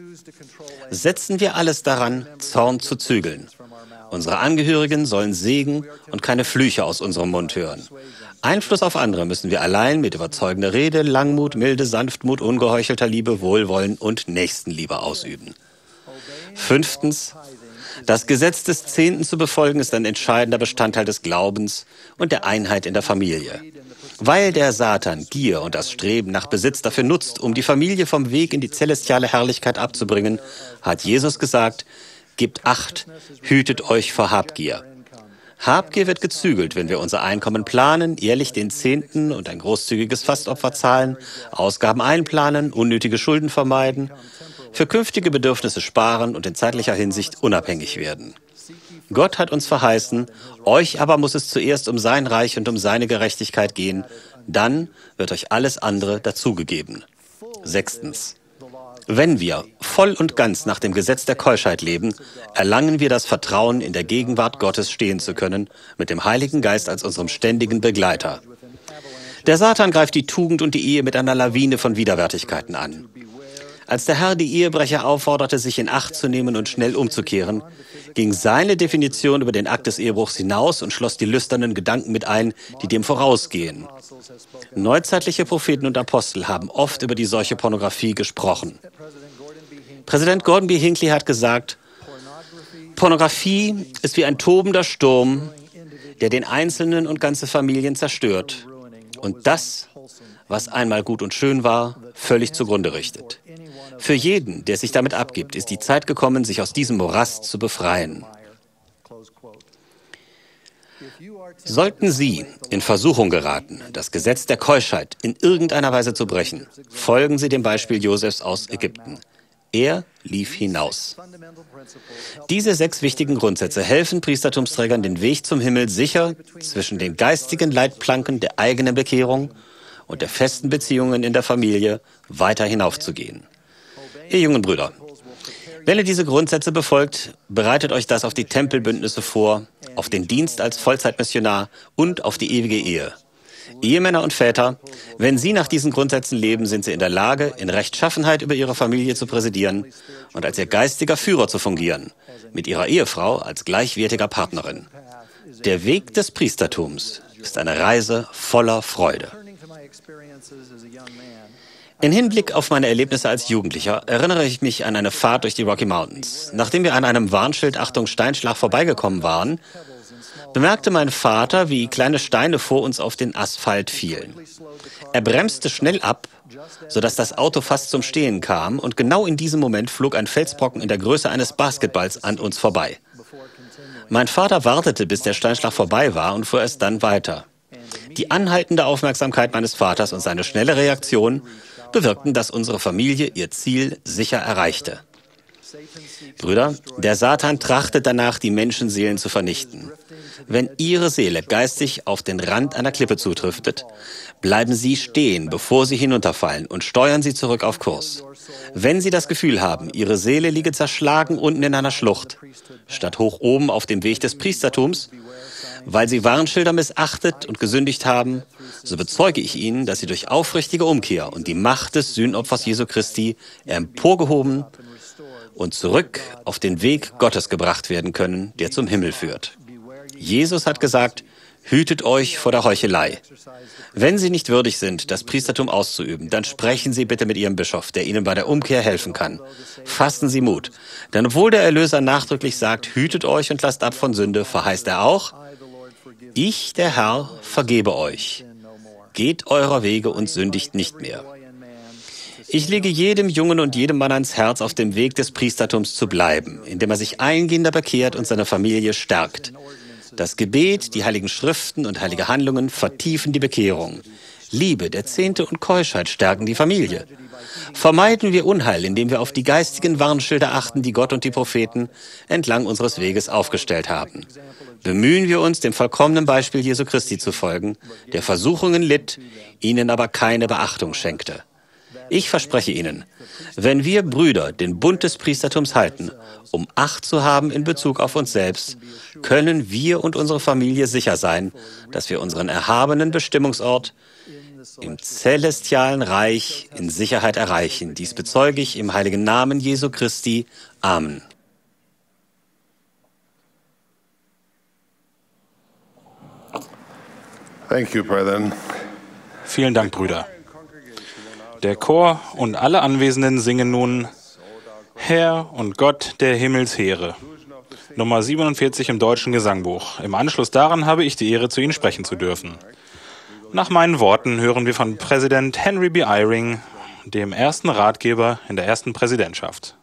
Setzen wir alles daran, Zorn zu zügeln. Unsere Angehörigen sollen Segen und keine Flüche aus unserem Mund hören. Einfluss auf andere müssen wir allein mit überzeugender Rede, Langmut, Milde, Sanftmut, ungeheuchelter Liebe, Wohlwollen und Nächstenliebe ausüben. Fünftens: Das Gesetz des Zehnten zu befolgen ist ein entscheidender Bestandteil des Glaubens und der Einheit in der Familie. Weil der Satan Gier und das Streben nach Besitz dafür nutzt, um die Familie vom Weg in die celestiale Herrlichkeit abzubringen, hat Jesus gesagt: Gebt Acht, hütet euch vor Habgier. Habgier wird gezügelt, wenn wir unser Einkommen planen, ehrlich den Zehnten und ein großzügiges Fastopfer zahlen, Ausgaben einplanen, unnötige Schulden vermeiden, für künftige Bedürfnisse sparen und in zeitlicher Hinsicht unabhängig werden. Gott hat uns verheißen, euch aber muss es zuerst um sein Reich und um seine Gerechtigkeit gehen, dann wird euch alles andere dazugegeben. Sechstens: Wenn wir voll und ganz nach dem Gesetz der Keuschheit leben, erlangen wir das Vertrauen, in der Gegenwart Gottes stehen zu können, mit dem Heiligen Geist als unserem ständigen Begleiter. Der Satan greift die Tugend und die Ehe mit einer Lawine von Widerwärtigkeiten an. Als der Herr die Ehebrecher aufforderte, sich in Acht zu nehmen und schnell umzukehren, ging seine Definition über den Akt des Ehebruchs hinaus und schloss die lüsternen Gedanken mit ein, die dem vorausgehen. Neuzeitliche Propheten und Apostel haben oft über die solche Pornografie gesprochen. Präsident Gordon B. Hinckley hat gesagt, Pornografie ist wie ein tobender Sturm, der den Einzelnen und ganze Familien zerstört und das, was einmal gut und schön war, völlig zugrunde richtet. Für jeden, der sich damit abgibt, ist die Zeit gekommen, sich aus diesem Morast zu befreien. Sollten Sie in Versuchung geraten, das Gesetz der Keuschheit in irgendeiner Weise zu brechen, folgen Sie dem Beispiel Josefs aus Ägypten. Er lief hinaus. Diese 6 wichtigen Grundsätze helfen Priestertumsträgern, den Weg zum Himmel sicher zwischen den geistigen Leitplanken der eigenen Bekehrung und der festen Beziehungen in der Familie weiter hinaufzugehen. Ihr jungen Brüder, wenn ihr diese Grundsätze befolgt, bereitet euch das auf die Tempelbündnisse vor, auf den Dienst als Vollzeitmissionar und auf die ewige Ehe. Ehemänner und Väter, wenn sie nach diesen Grundsätzen leben, sind sie in der Lage, in Rechtschaffenheit über ihre Familie zu präsidieren und als ihr geistiger Führer zu fungieren, mit ihrer Ehefrau als gleichwertiger Partnerin. Der Weg des Priestertums ist eine Reise voller Freude. In Hinblick auf meine Erlebnisse als Jugendlicher erinnere ich mich an eine Fahrt durch die Rocky Mountains. Nachdem wir an einem Warnschild Achtung Steinschlag vorbeigekommen waren, bemerkte mein Vater, wie kleine Steine vor uns auf den Asphalt fielen. Er bremste schnell ab, sodass das Auto fast zum Stehen kam, und genau in diesem Moment flog ein Felsbrocken in der Größe eines Basketballs an uns vorbei. Mein Vater wartete, bis der Steinschlag vorbei war, und fuhr erst dann weiter. Die anhaltende Aufmerksamkeit meines Vaters und seine schnelle Reaktion bewirkten, dass unsere Familie ihr Ziel sicher erreichte. Brüder, der Satan trachtet danach, die Menschenseelen zu vernichten. Wenn Ihre Seele geistig auf den Rand einer Klippe zutriftet, bleiben Sie stehen, bevor Sie hinunterfallen, und steuern Sie zurück auf Kurs. Wenn Sie das Gefühl haben, Ihre Seele liege zerschlagen unten in einer Schlucht, statt hoch oben auf dem Weg des Priestertums, weil Sie Warnschilder missachtet und gesündigt haben, so bezeuge ich Ihnen, dass Sie durch aufrichtige Umkehr und die Macht des Sühnopfers Jesu Christi emporgehoben und zurück auf den Weg Gottes gebracht werden können, der zum Himmel führt. Jesus hat gesagt, hütet euch vor der Heuchelei. Wenn Sie nicht würdig sind, das Priestertum auszuüben, dann sprechen Sie bitte mit Ihrem Bischof, der Ihnen bei der Umkehr helfen kann. Fassen Sie Mut. Denn obwohl der Erlöser nachdrücklich sagt, hütet euch und lasst ab von Sünde, verheißt er auch, ich, der Herr, vergebe euch. Geht eurer Wege und sündigt nicht mehr. Ich lege jedem Jungen und jedem Mann ans Herz, auf dem Weg des Priestertums zu bleiben, indem er sich eingehender bekehrt und seine Familie stärkt. Das Gebet, die heiligen Schriften und heilige Handlungen vertiefen die Bekehrung. Liebe, der Zehnte und Keuschheit stärken die Familie. Vermeiden wir Unheil, indem wir auf die geistigen Warnschilder achten, die Gott und die Propheten entlang unseres Weges aufgestellt haben. Bemühen wir uns, dem vollkommenen Beispiel Jesu Christi zu folgen, der Versuchungen litt, ihnen aber keine Beachtung schenkte. Ich verspreche Ihnen, wenn wir Brüder den Bund des Priestertums halten, um Acht zu haben in Bezug auf uns selbst, können wir und unsere Familie sicher sein, dass wir unseren erhabenen Bestimmungsort im celestialen Reich in Sicherheit erreichen. Dies bezeuge ich im heiligen Namen Jesu Christi. Amen. Thank you, brethren. Vielen Dank, Brüder. Der Chor und alle Anwesenden singen nun Herr und Gott der Himmelsheere, Nummer 47 im Deutschen Gesangbuch. Im Anschluss daran habe ich die Ehre, zu Ihnen sprechen zu dürfen. Nach meinen Worten hören wir von Präsident Henry B. Eyring, dem ersten Ratgeber in der ersten Präsidentschaft.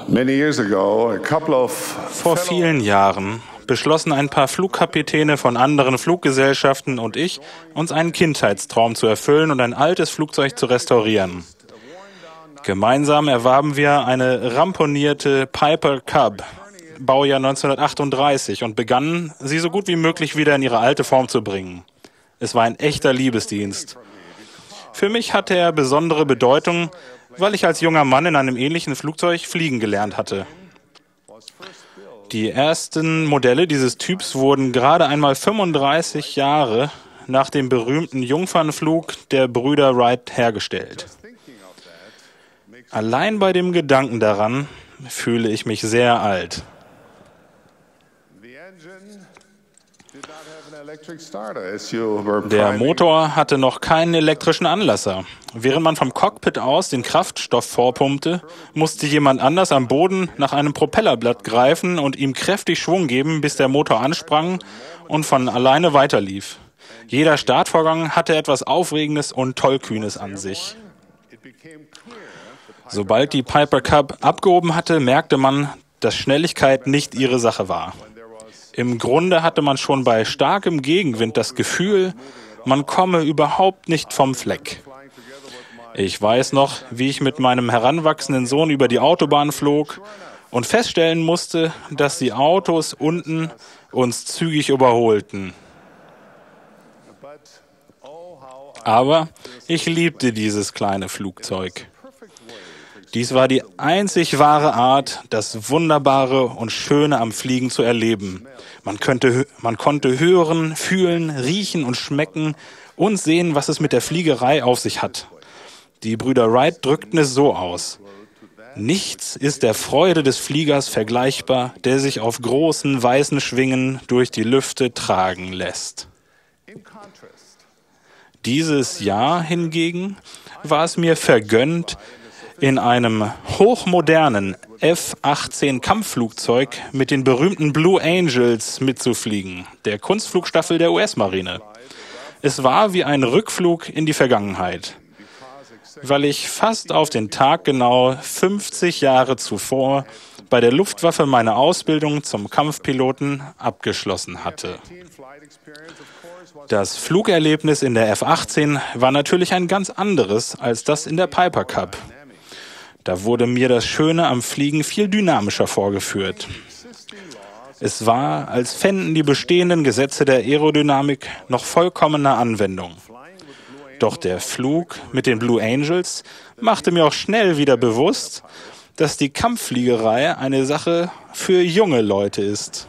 Vor vielen Jahren beschlossen ein paar Flugkapitäne von anderen Fluggesellschaften und ich, uns einen Kindheitstraum zu erfüllen und ein altes Flugzeug zu restaurieren. Gemeinsam erwarben wir eine ramponierte Piper Cub, Baujahr 1938, und begannen, sie so gut wie möglich wieder in ihre alte Form zu bringen. Es war ein echter Liebesdienst. Für mich hatte er besondere Bedeutung, weil ich als junger Mann in einem ähnlichen Flugzeug fliegen gelernt hatte. Die ersten Modelle dieses Typs wurden gerade einmal 35 Jahre nach dem berühmten Jungfernflug der Brüder Wright hergestellt. Allein bei dem Gedanken daran fühle ich mich sehr alt. Der Motor hatte noch keinen elektrischen Anlasser. Während man vom Cockpit aus den Kraftstoff vorpumpte, musste jemand anders am Boden nach einem Propellerblatt greifen und ihm kräftig Schwung geben, bis der Motor ansprang und von alleine weiterlief. Jeder Startvorgang hatte etwas Aufregendes und Tollkühnes an sich. Sobald die Piper Cub abgehoben hatte, merkte man, dass Schnelligkeit nicht ihre Sache war. Im Grunde hatte man schon bei starkem Gegenwind das Gefühl, man komme überhaupt nicht vom Fleck. Ich weiß noch, wie ich mit meinem heranwachsenden Sohn über die Autobahn flog und feststellen musste, dass die Autos unten uns zügig überholten. Aber ich liebte dieses kleine Flugzeug. Dies war die einzig wahre Art, das Wunderbare und Schöne am Fliegen zu erleben. Man konnte hören, fühlen, riechen und schmecken und sehen, was es mit der Fliegerei auf sich hat. Die Brüder Wright drückten es so aus: Nichts ist der Freude des Fliegers vergleichbar, der sich auf großen weißen Schwingen durch die Lüfte tragen lässt. Dieses Jahr hingegen war es mir vergönnt, in einem hochmodernen F-18 Kampfflugzeug mit den berühmten Blue Angels mitzufliegen, der Kunstflugstaffel der US-Marine. Es war wie ein Rückflug in die Vergangenheit, weil ich fast auf den Tag genau 50 Jahre zuvor bei der Luftwaffe meine Ausbildung zum Kampfpiloten abgeschlossen hatte. Das Flugerlebnis in der F-18 war natürlich ein ganz anderes als das in der Piper Cub. Da wurde mir das Schöne am Fliegen viel dynamischer vorgeführt. Es war, als fänden die bestehenden Gesetze der Aerodynamik noch vollkommener Anwendung. Doch der Flug mit den Blue Angels machte mir auch schnell wieder bewusst, dass die Kampffliegerei eine Sache für junge Leute ist.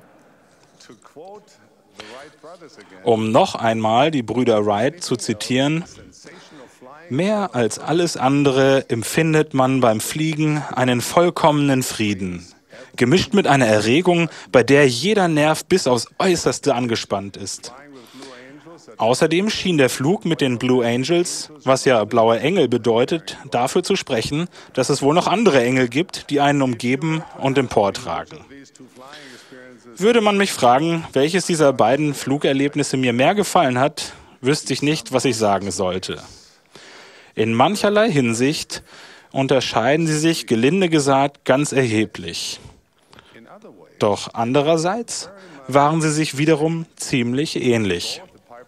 Um noch einmal die Brüder Wright zu zitieren: Mehr als alles andere empfindet man beim Fliegen einen vollkommenen Frieden, gemischt mit einer Erregung, bei der jeder Nerv bis aufs Äußerste angespannt ist. Außerdem schien der Flug mit den Blue Angels, was ja blaue Engel bedeutet, dafür zu sprechen, dass es wohl noch andere Engel gibt, die einen umgeben und emportragen. Würde man mich fragen, welches dieser beiden Flugerlebnisse mir mehr gefallen hat, wüsste ich nicht, was ich sagen sollte. In mancherlei Hinsicht unterscheiden sie sich, gelinde gesagt, ganz erheblich. Doch andererseits waren sie sich wiederum ziemlich ähnlich.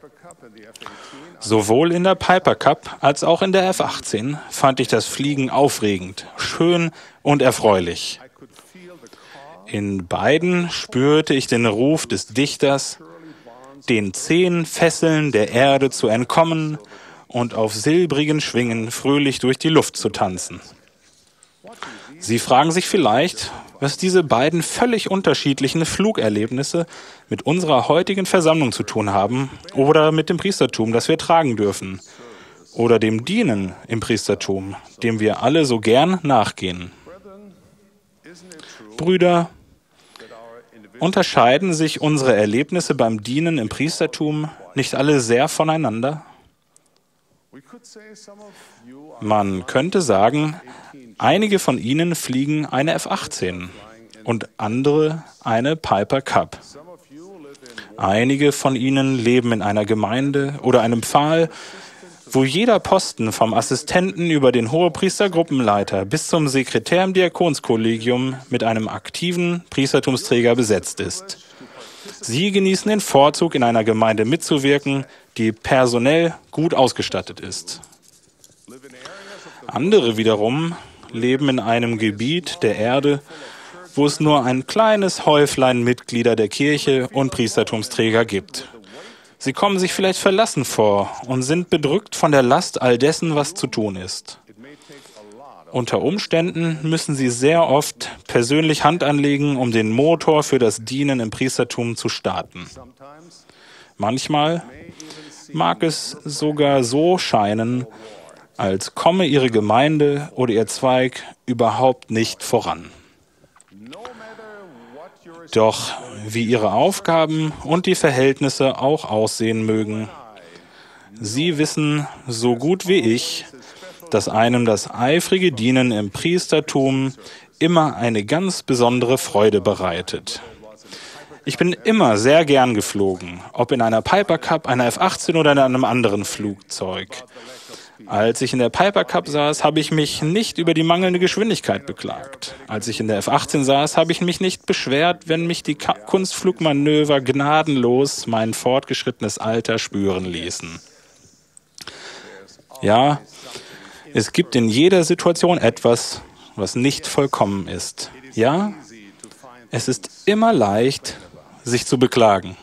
Sowohl in der Piper Cub als auch in der F-18 fand ich das Fliegen aufregend, schön und erfreulich. In beiden spürte ich den Ruf des Dichters, den 10 Fesseln der Erde zu entkommen und auf silbrigen Schwingen fröhlich durch die Luft zu tanzen. Sie fragen sich vielleicht, was diese beiden völlig unterschiedlichen Flugerlebnisse mit unserer heutigen Versammlung zu tun haben oder mit dem Priestertum, das wir tragen dürfen, oder dem Dienen im Priestertum, dem wir alle so gern nachgehen. Brüder, unterscheiden sich unsere Erlebnisse beim Dienen im Priestertum nicht alle sehr voneinander? Man könnte sagen, einige von ihnen fliegen eine F-18 und andere eine Piper Cub. Einige von ihnen leben in einer Gemeinde oder einem Pfahl, wo jeder Posten vom Assistenten über den Hohepriestergruppenleiter bis zum Sekretär im Diakonskollegium mit einem aktiven Priestertumsträger besetzt ist. Sie genießen den Vorzug, in einer Gemeinde mitzuwirken, die personell gut ausgestattet ist. Andere wiederum leben in einem Gebiet der Erde, wo es nur ein kleines Häuflein Mitglieder der Kirche und Priestertumsträger gibt. Sie kommen sich vielleicht verlassen vor und sind bedrückt von der Last all dessen, was zu tun ist. Unter Umständen müssen sie sehr oft persönlich Hand anlegen, um den Motor für das Dienen im Priestertum zu starten. Manchmal mag es sogar so scheinen, als komme ihre Gemeinde oder ihr Zweig überhaupt nicht voran. Doch wie ihre Aufgaben und die Verhältnisse auch aussehen mögen, sie wissen so gut wie ich, dass einem das eifrige Dienen im Priestertum immer eine ganz besondere Freude bereitet. Ich bin immer sehr gern geflogen, ob in einer Piper Cup, einer F-18 oder in einem anderen Flugzeug. Als ich in der Piper Cup saß, habe ich mich nicht über die mangelnde Geschwindigkeit beklagt. Als ich in der F-18 saß, habe ich mich nicht beschwert, wenn mich die Kunstflugmanöver gnadenlos mein fortgeschrittenes Alter spüren ließen. Ja, es gibt in jeder Situation etwas, was nicht vollkommen ist. Ja, es ist immer leicht, sich zu beklagen.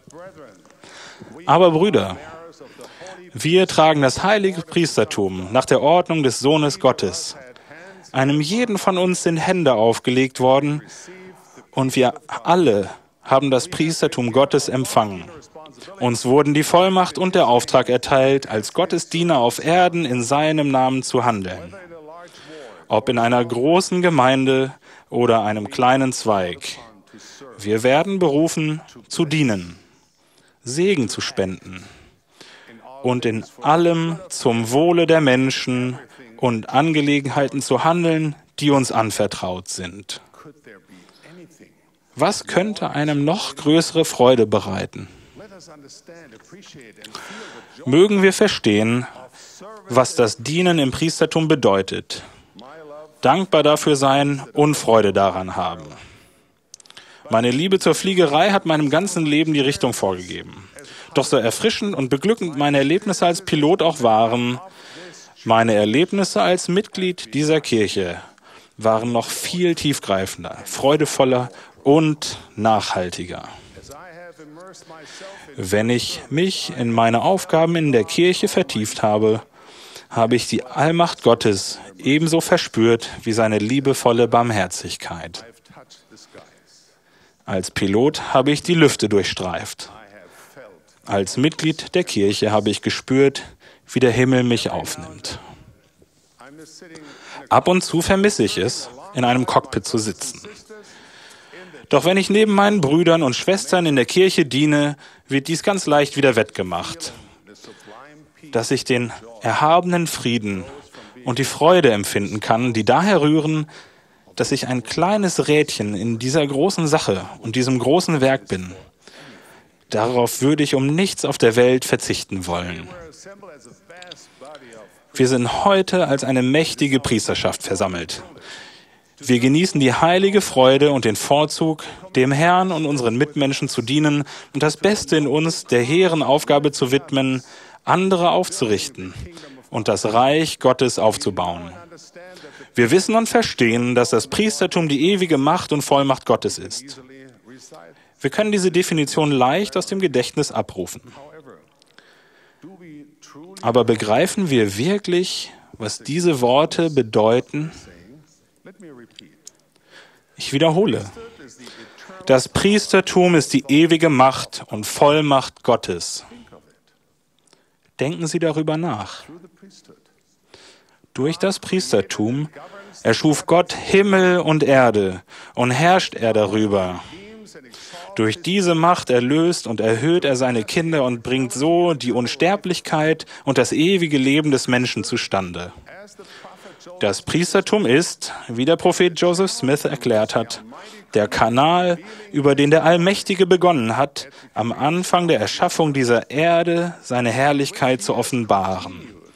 Aber Brüder, wir tragen das heilige Priestertum nach der Ordnung des Sohnes Gottes. Einem jeden von uns sind Hände aufgelegt worden und wir alle haben das Priestertum Gottes empfangen. Uns wurden die Vollmacht und der Auftrag erteilt, als Gottes Diener auf Erden in seinem Namen zu handeln. Ob in einer großen Gemeinde oder einem kleinen Zweig. Wir werden berufen, zu dienen, Segen zu spenden und in allem zum Wohle der Menschen und Angelegenheiten zu handeln, die uns anvertraut sind. Was könnte einem noch größere Freude bereiten? Mögen wir verstehen, was das Dienen im Priestertum bedeutet, dankbar dafür sein und Freude daran haben. Meine Liebe zur Fliegerei hat meinem ganzen Leben die Richtung vorgegeben. Doch so erfrischend und beglückend meine Erlebnisse als Pilot auch waren, meine Erlebnisse als Mitglied dieser Kirche waren noch viel tiefgreifender, freudevoller und nachhaltiger. Wenn ich mich in meine Aufgaben in der Kirche vertieft habe, habe ich die Allmacht Gottes ebenso verspürt wie seine liebevolle Barmherzigkeit. Als Pilot habe ich die Lüfte durchstreift. Als Mitglied der Kirche habe ich gespürt, wie der Himmel mich aufnimmt. Ab und zu vermisse ich es, in einem Cockpit zu sitzen. Doch wenn ich neben meinen Brüdern und Schwestern in der Kirche diene, wird dies ganz leicht wieder wettgemacht. Dass ich den erhabenen Frieden und die Freude empfinden kann, die daher rühren, dass ich ein kleines Rädchen in dieser großen Sache und diesem großen Werk bin. Darauf würde ich um nichts auf der Welt verzichten wollen. Wir sind heute als eine mächtige Priesterschaft versammelt. Wir genießen die heilige Freude und den Vorzug, dem Herrn und unseren Mitmenschen zu dienen und das Beste in uns der hehren Aufgabe zu widmen, andere aufzurichten und das Reich Gottes aufzubauen. Wir wissen und verstehen, dass das Priestertum die ewige Macht und Vollmacht Gottes ist. Wir können diese Definition leicht aus dem Gedächtnis abrufen. Aber begreifen wir wirklich, was diese Worte bedeuten? Ich wiederhole. Das Priestertum ist die ewige Macht und Vollmacht Gottes. Denken Sie darüber nach. Durch das Priestertum erschuf Gott Himmel und Erde und herrscht er darüber. Durch diese Macht erlöst und erhöht er seine Kinder und bringt so die Unsterblichkeit und das ewige Leben des Menschen zustande. Das Priestertum ist, wie der Prophet Joseph Smith erklärt hat, der Kanal, über den der Allmächtige begonnen hat, am Anfang der Erschaffung dieser Erde seine Herrlichkeit zu offenbaren.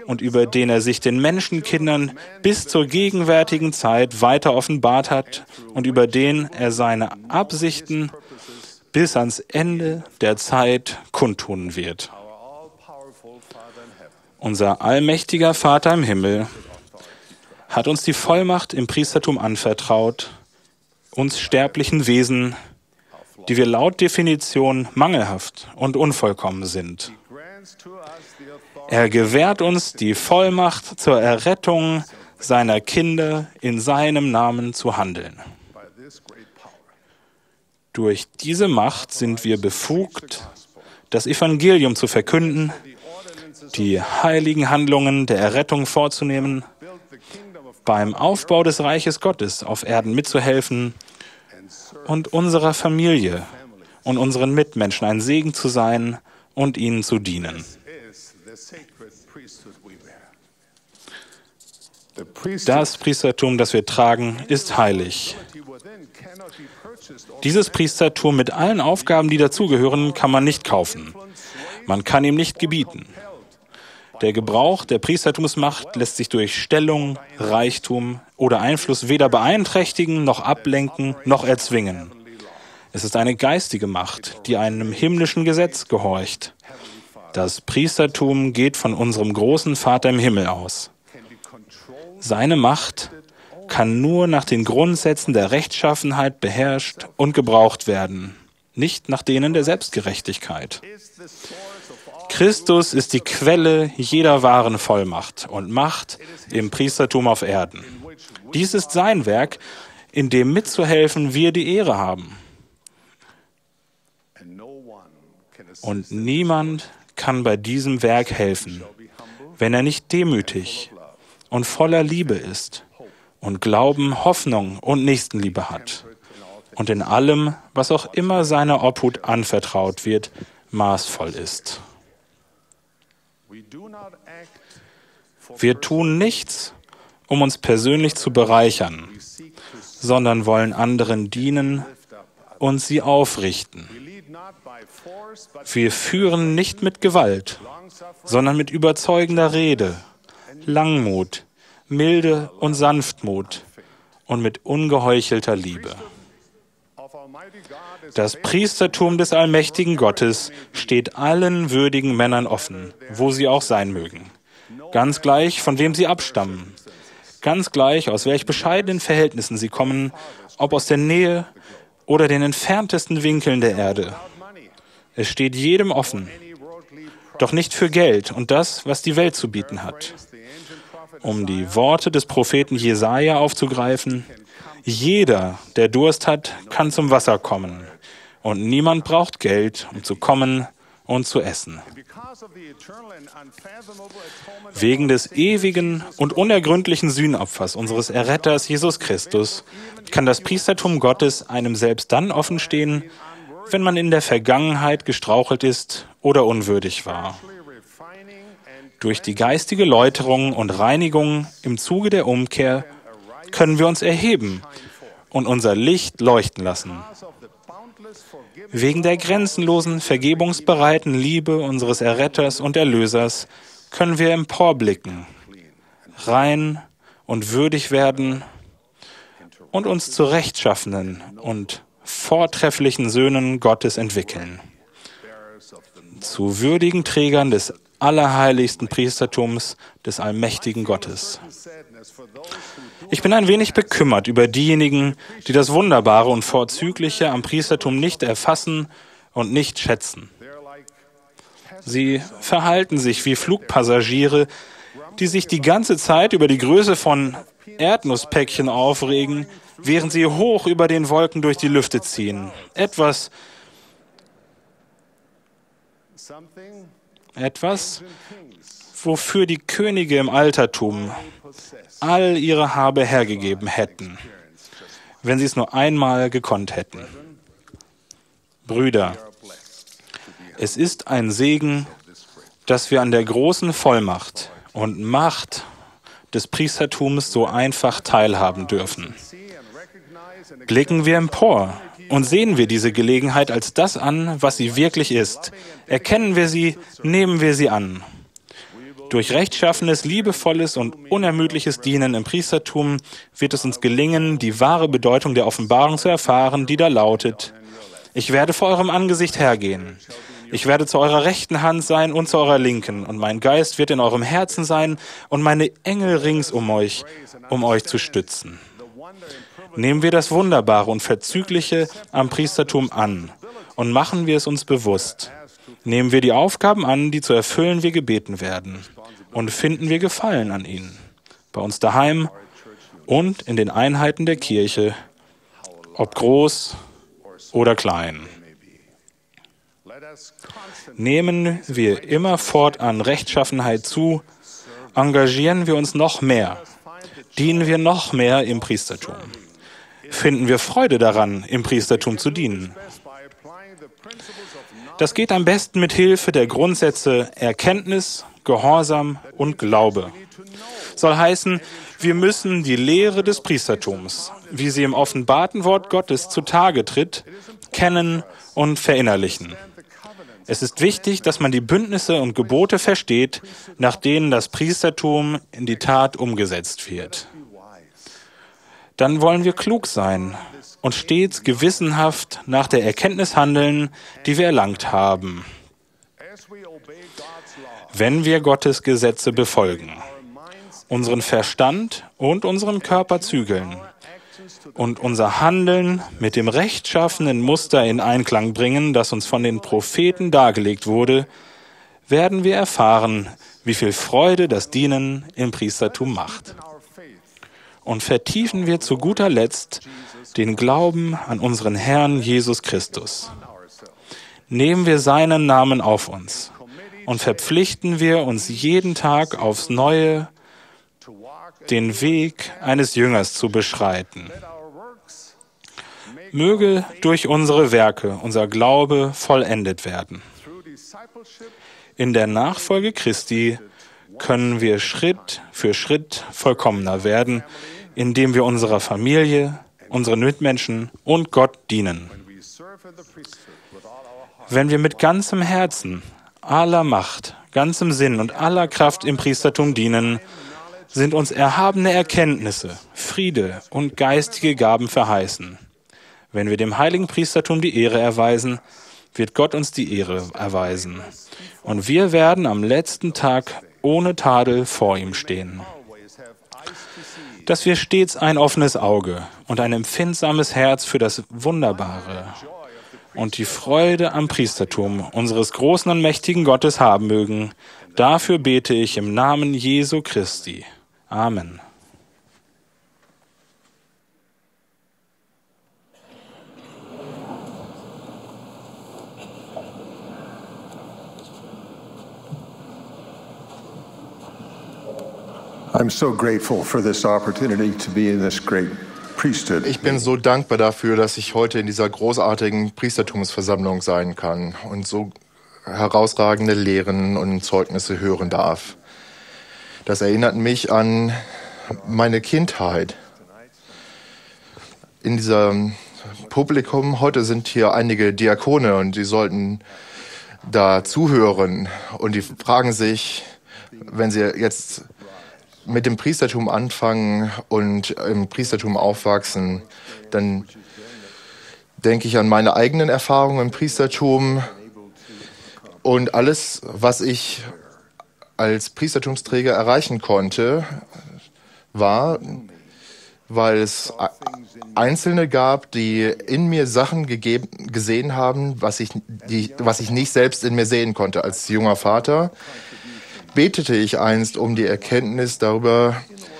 und über den er sich den Menschenkindern bis zur gegenwärtigen Zeit weiter offenbart hat und über den er seine Absichten bis ans Ende der Zeit kundtun wird. Unser allmächtiger Vater im Himmel hat uns die Vollmacht im Priestertum anvertraut, uns sterblichen Wesen, die wir laut Definition mangelhaft und unvollkommen sind. Er gewährt uns die Vollmacht zur Errettung seiner Kinder in seinem Namen zu handeln. Durch diese Macht sind wir befugt, das Evangelium zu verkünden, die heiligen Handlungen der Errettung vorzunehmen, beim Aufbau des Reiches Gottes auf Erden mitzuhelfen und unserer Familie und unseren Mitmenschen ein Segen zu sein und ihnen zu dienen. Das Priestertum, das wir tragen, ist heilig. Dieses Priestertum mit allen Aufgaben, die dazugehören, kann man nicht kaufen. Man kann ihm nicht gebieten. Der Gebrauch der Priestertumsmacht lässt sich durch Stellung, Reichtum oder Einfluss weder beeinträchtigen, noch ablenken, noch erzwingen. Es ist eine geistige Macht, die einem himmlischen Gesetz gehorcht. Das Priestertum geht von unserem großen Vater im Himmel aus. Seine Macht kann nur nach den Grundsätzen der Rechtschaffenheit beherrscht und gebraucht werden, nicht nach denen der Selbstgerechtigkeit. Christus ist die Quelle jeder wahren Vollmacht und Macht im Priestertum auf Erden. Dies ist sein Werk, in dem mitzuhelfen wir die Ehre haben. Und niemand kann bei diesem Werk helfen, wenn er nicht demütig und voller Liebe ist und Glauben, Hoffnung und Nächstenliebe hat und in allem, was auch immer seiner Obhut anvertraut wird, maßvoll ist. Wir tun nichts, um uns persönlich zu bereichern, sondern wollen anderen dienen und sie aufrichten. Wir führen nicht mit Gewalt, sondern mit überzeugender Rede, Langmut, Milde und Sanftmut und mit ungeheuchelter Liebe. Das Priestertum des allmächtigen Gottes steht allen würdigen Männern offen, wo sie auch sein mögen. Ganz gleich, von wem sie abstammen. Ganz gleich, aus welch bescheidenen Verhältnissen sie kommen, ob aus der Nähe oder den entferntesten Winkeln der Erde. Es steht jedem offen, doch nicht für Geld und das, was die Welt zu bieten hat. Um die Worte des Propheten Jesaja aufzugreifen: Jeder, der Durst hat, kann zum Wasser kommen, und niemand braucht Geld, um zu kommen und zu essen. Wegen des ewigen und unergründlichen Sühnopfers unseres Erretters Jesus Christus kann das Priestertum Gottes einem selbst dann offenstehen, wenn man in der Vergangenheit gestrauchelt ist oder unwürdig war. Durch die geistige Läuterung und Reinigung im Zuge der Umkehr können wir uns erheben und unser Licht leuchten lassen. Wegen der grenzenlosen, vergebungsbereiten Liebe unseres Erretters und Erlösers können wir emporblicken, rein und würdig werden und uns zu rechtschaffenen und vortrefflichen Söhnen Gottes entwickeln, zu würdigen Trägern des allerheiligsten Priestertums des allmächtigen Gottes. Ich bin ein wenig bekümmert über diejenigen, die das Wunderbare und Vorzügliche am Priestertum nicht erfassen und nicht schätzen. Sie verhalten sich wie Flugpassagiere, die sich die ganze Zeit über die Größe von Erdnusspäckchen aufregen, während sie hoch über den Wolken durch die Lüfte ziehen. Etwas, wofür die Könige im Altertum all ihre Habe hergegeben hätten, wenn sie es nur einmal gekonnt hätten. Brüder, es ist ein Segen, dass wir an der großen Vollmacht und Macht des Priestertums so einfach teilhaben dürfen. Blicken wir empor und sehen wir diese Gelegenheit als das an, was sie wirklich ist. Erkennen wir sie, nehmen wir sie an. Durch rechtschaffenes, liebevolles und unermüdliches Dienen im Priestertum wird es uns gelingen, die wahre Bedeutung der Offenbarung zu erfahren, die da lautet: Ich werde vor eurem Angesicht hergehen. Ich werde zu eurer rechten Hand sein und zu eurer linken, und mein Geist wird in eurem Herzen sein und meine Engel rings um euch zu stützen. Nehmen wir das Wunderbare und Verzügliche am Priestertum an und machen wir es uns bewusst. Nehmen wir die Aufgaben an, die zu erfüllen wir gebeten werden, und finden wir Gefallen an ihnen, bei uns daheim und in den Einheiten der Kirche, ob groß oder klein. Nehmen wir immer fortan Rechtschaffenheit zu, engagieren wir uns noch mehr, dienen wir noch mehr im Priestertum. Finden wir Freude daran, im Priestertum zu dienen. Das geht am besten mit Hilfe der Grundsätze Erkenntnis, Gehorsam und Glaube. Soll heißen, wir müssen die Lehre des Priestertums, wie sie im offenbarten Wort Gottes zutage tritt, kennen und verinnerlichen. Es ist wichtig, dass man die Bündnisse und Gebote versteht, nach denen das Priestertum in die Tat umgesetzt wird. Dann wollen wir klug sein und stets gewissenhaft nach der Erkenntnis handeln, die wir erlangt haben. Wenn wir Gottes Gesetze befolgen, unseren Verstand und unseren Körper zügeln und unser Handeln mit dem rechtschaffenen Muster in Einklang bringen, das uns von den Propheten dargelegt wurde, werden wir erfahren, wie viel Freude das Dienen im Priestertum macht. Und vertiefen wir zu guter Letzt den Glauben an unseren Herrn Jesus Christus. Nehmen wir seinen Namen auf uns und verpflichten wir uns jeden Tag aufs Neue, den Weg eines Jüngers zu beschreiten. Möge durch unsere Werke unser Glaube vollendet werden. In der Nachfolge Christi können wir Schritt für Schritt vollkommener werden, indem wir unserer Familie, unseren Mitmenschen und Gott dienen. Wenn wir mit ganzem Herzen, aller Macht, ganzem Sinn und aller Kraft im Priestertum dienen, sind uns erhabene Erkenntnisse, Friede und geistige Gaben verheißen. Wenn wir dem heiligen Priestertum die Ehre erweisen, wird Gott uns die Ehre erweisen. Und wir werden am letzten Tag ohne Tadel vor ihm stehen. Dass wir stets ein offenes Auge und ein empfindsames Herz für das Wunderbare und die Freude am Priestertum unseres großen und mächtigen Gottes haben mögen, dafür bete ich im Namen Jesu Christi. Amen. Ich bin so dankbar dafür, dass ich heute in dieser großartigen Priestertumsversammlung sein kann und so herausragende Lehren und Zeugnisse hören darf. Das erinnert mich an meine Kindheit. In diesem Publikum, heute sind hier einige Diakone und die sollten da zuhören und die fragen sich, wenn sie jetzt mit dem Priestertum anfangen und im Priestertum aufwachsen, dann denke ich an meine eigenen Erfahrungen im Priestertum und alles, was ich als Priestertumsträger erreichen konnte, war, weil es Einzelne gab, die in mir Sachen gesehen haben, was ich nicht selbst in mir sehen konnte. Als junger Vater betete ich einst um die Erkenntnis darüber,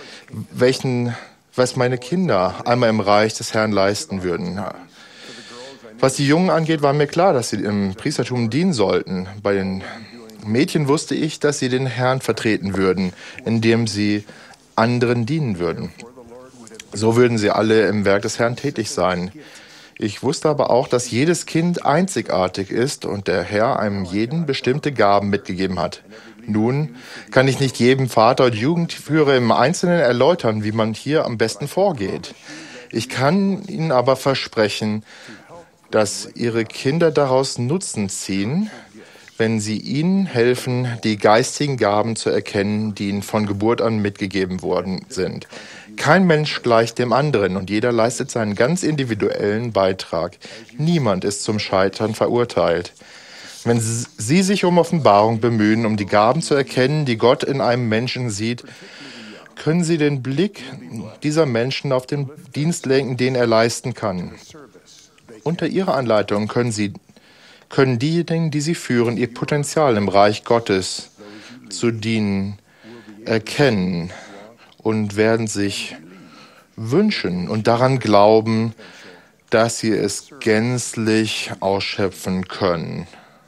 was meine Kinder einmal im Reich des Herrn leisten würden. Was die Jungen angeht, war mir klar, dass sie im Priestertum dienen sollten. Bei den Mädchen wusste ich, dass sie den Herrn vertreten würden, indem sie anderen dienen würden. So würden sie alle im Werk des Herrn tätig sein. Ich wusste aber auch, dass jedes Kind einzigartig ist und der Herr einem jeden bestimmte Gaben mitgegeben hat. Nun kann ich nicht jedem Vater und Jugendführer im Einzelnen erläutern, wie man hier am besten vorgeht. Ich kann Ihnen aber versprechen, dass Ihre Kinder daraus Nutzen ziehen, wenn sie ihnen helfen, die geistigen Gaben zu erkennen, die ihnen von Geburt an mitgegeben worden sind. Kein Mensch gleicht dem anderen und jeder leistet seinen ganz individuellen Beitrag. Niemand ist zum Scheitern verurteilt. Wenn Sie sich um Offenbarung bemühen, um die Gaben zu erkennen, die Gott in einem Menschen sieht, können Sie den Blick dieser Menschen auf den Dienst lenken, den er leisten kann. Unter Ihrer Anleitung können diejenigen, die Sie führen, ihr Potenzial im Reich Gottes zu dienen, erkennen und werden sich wünschen und daran glauben, dass sie es gänzlich ausschöpfen können.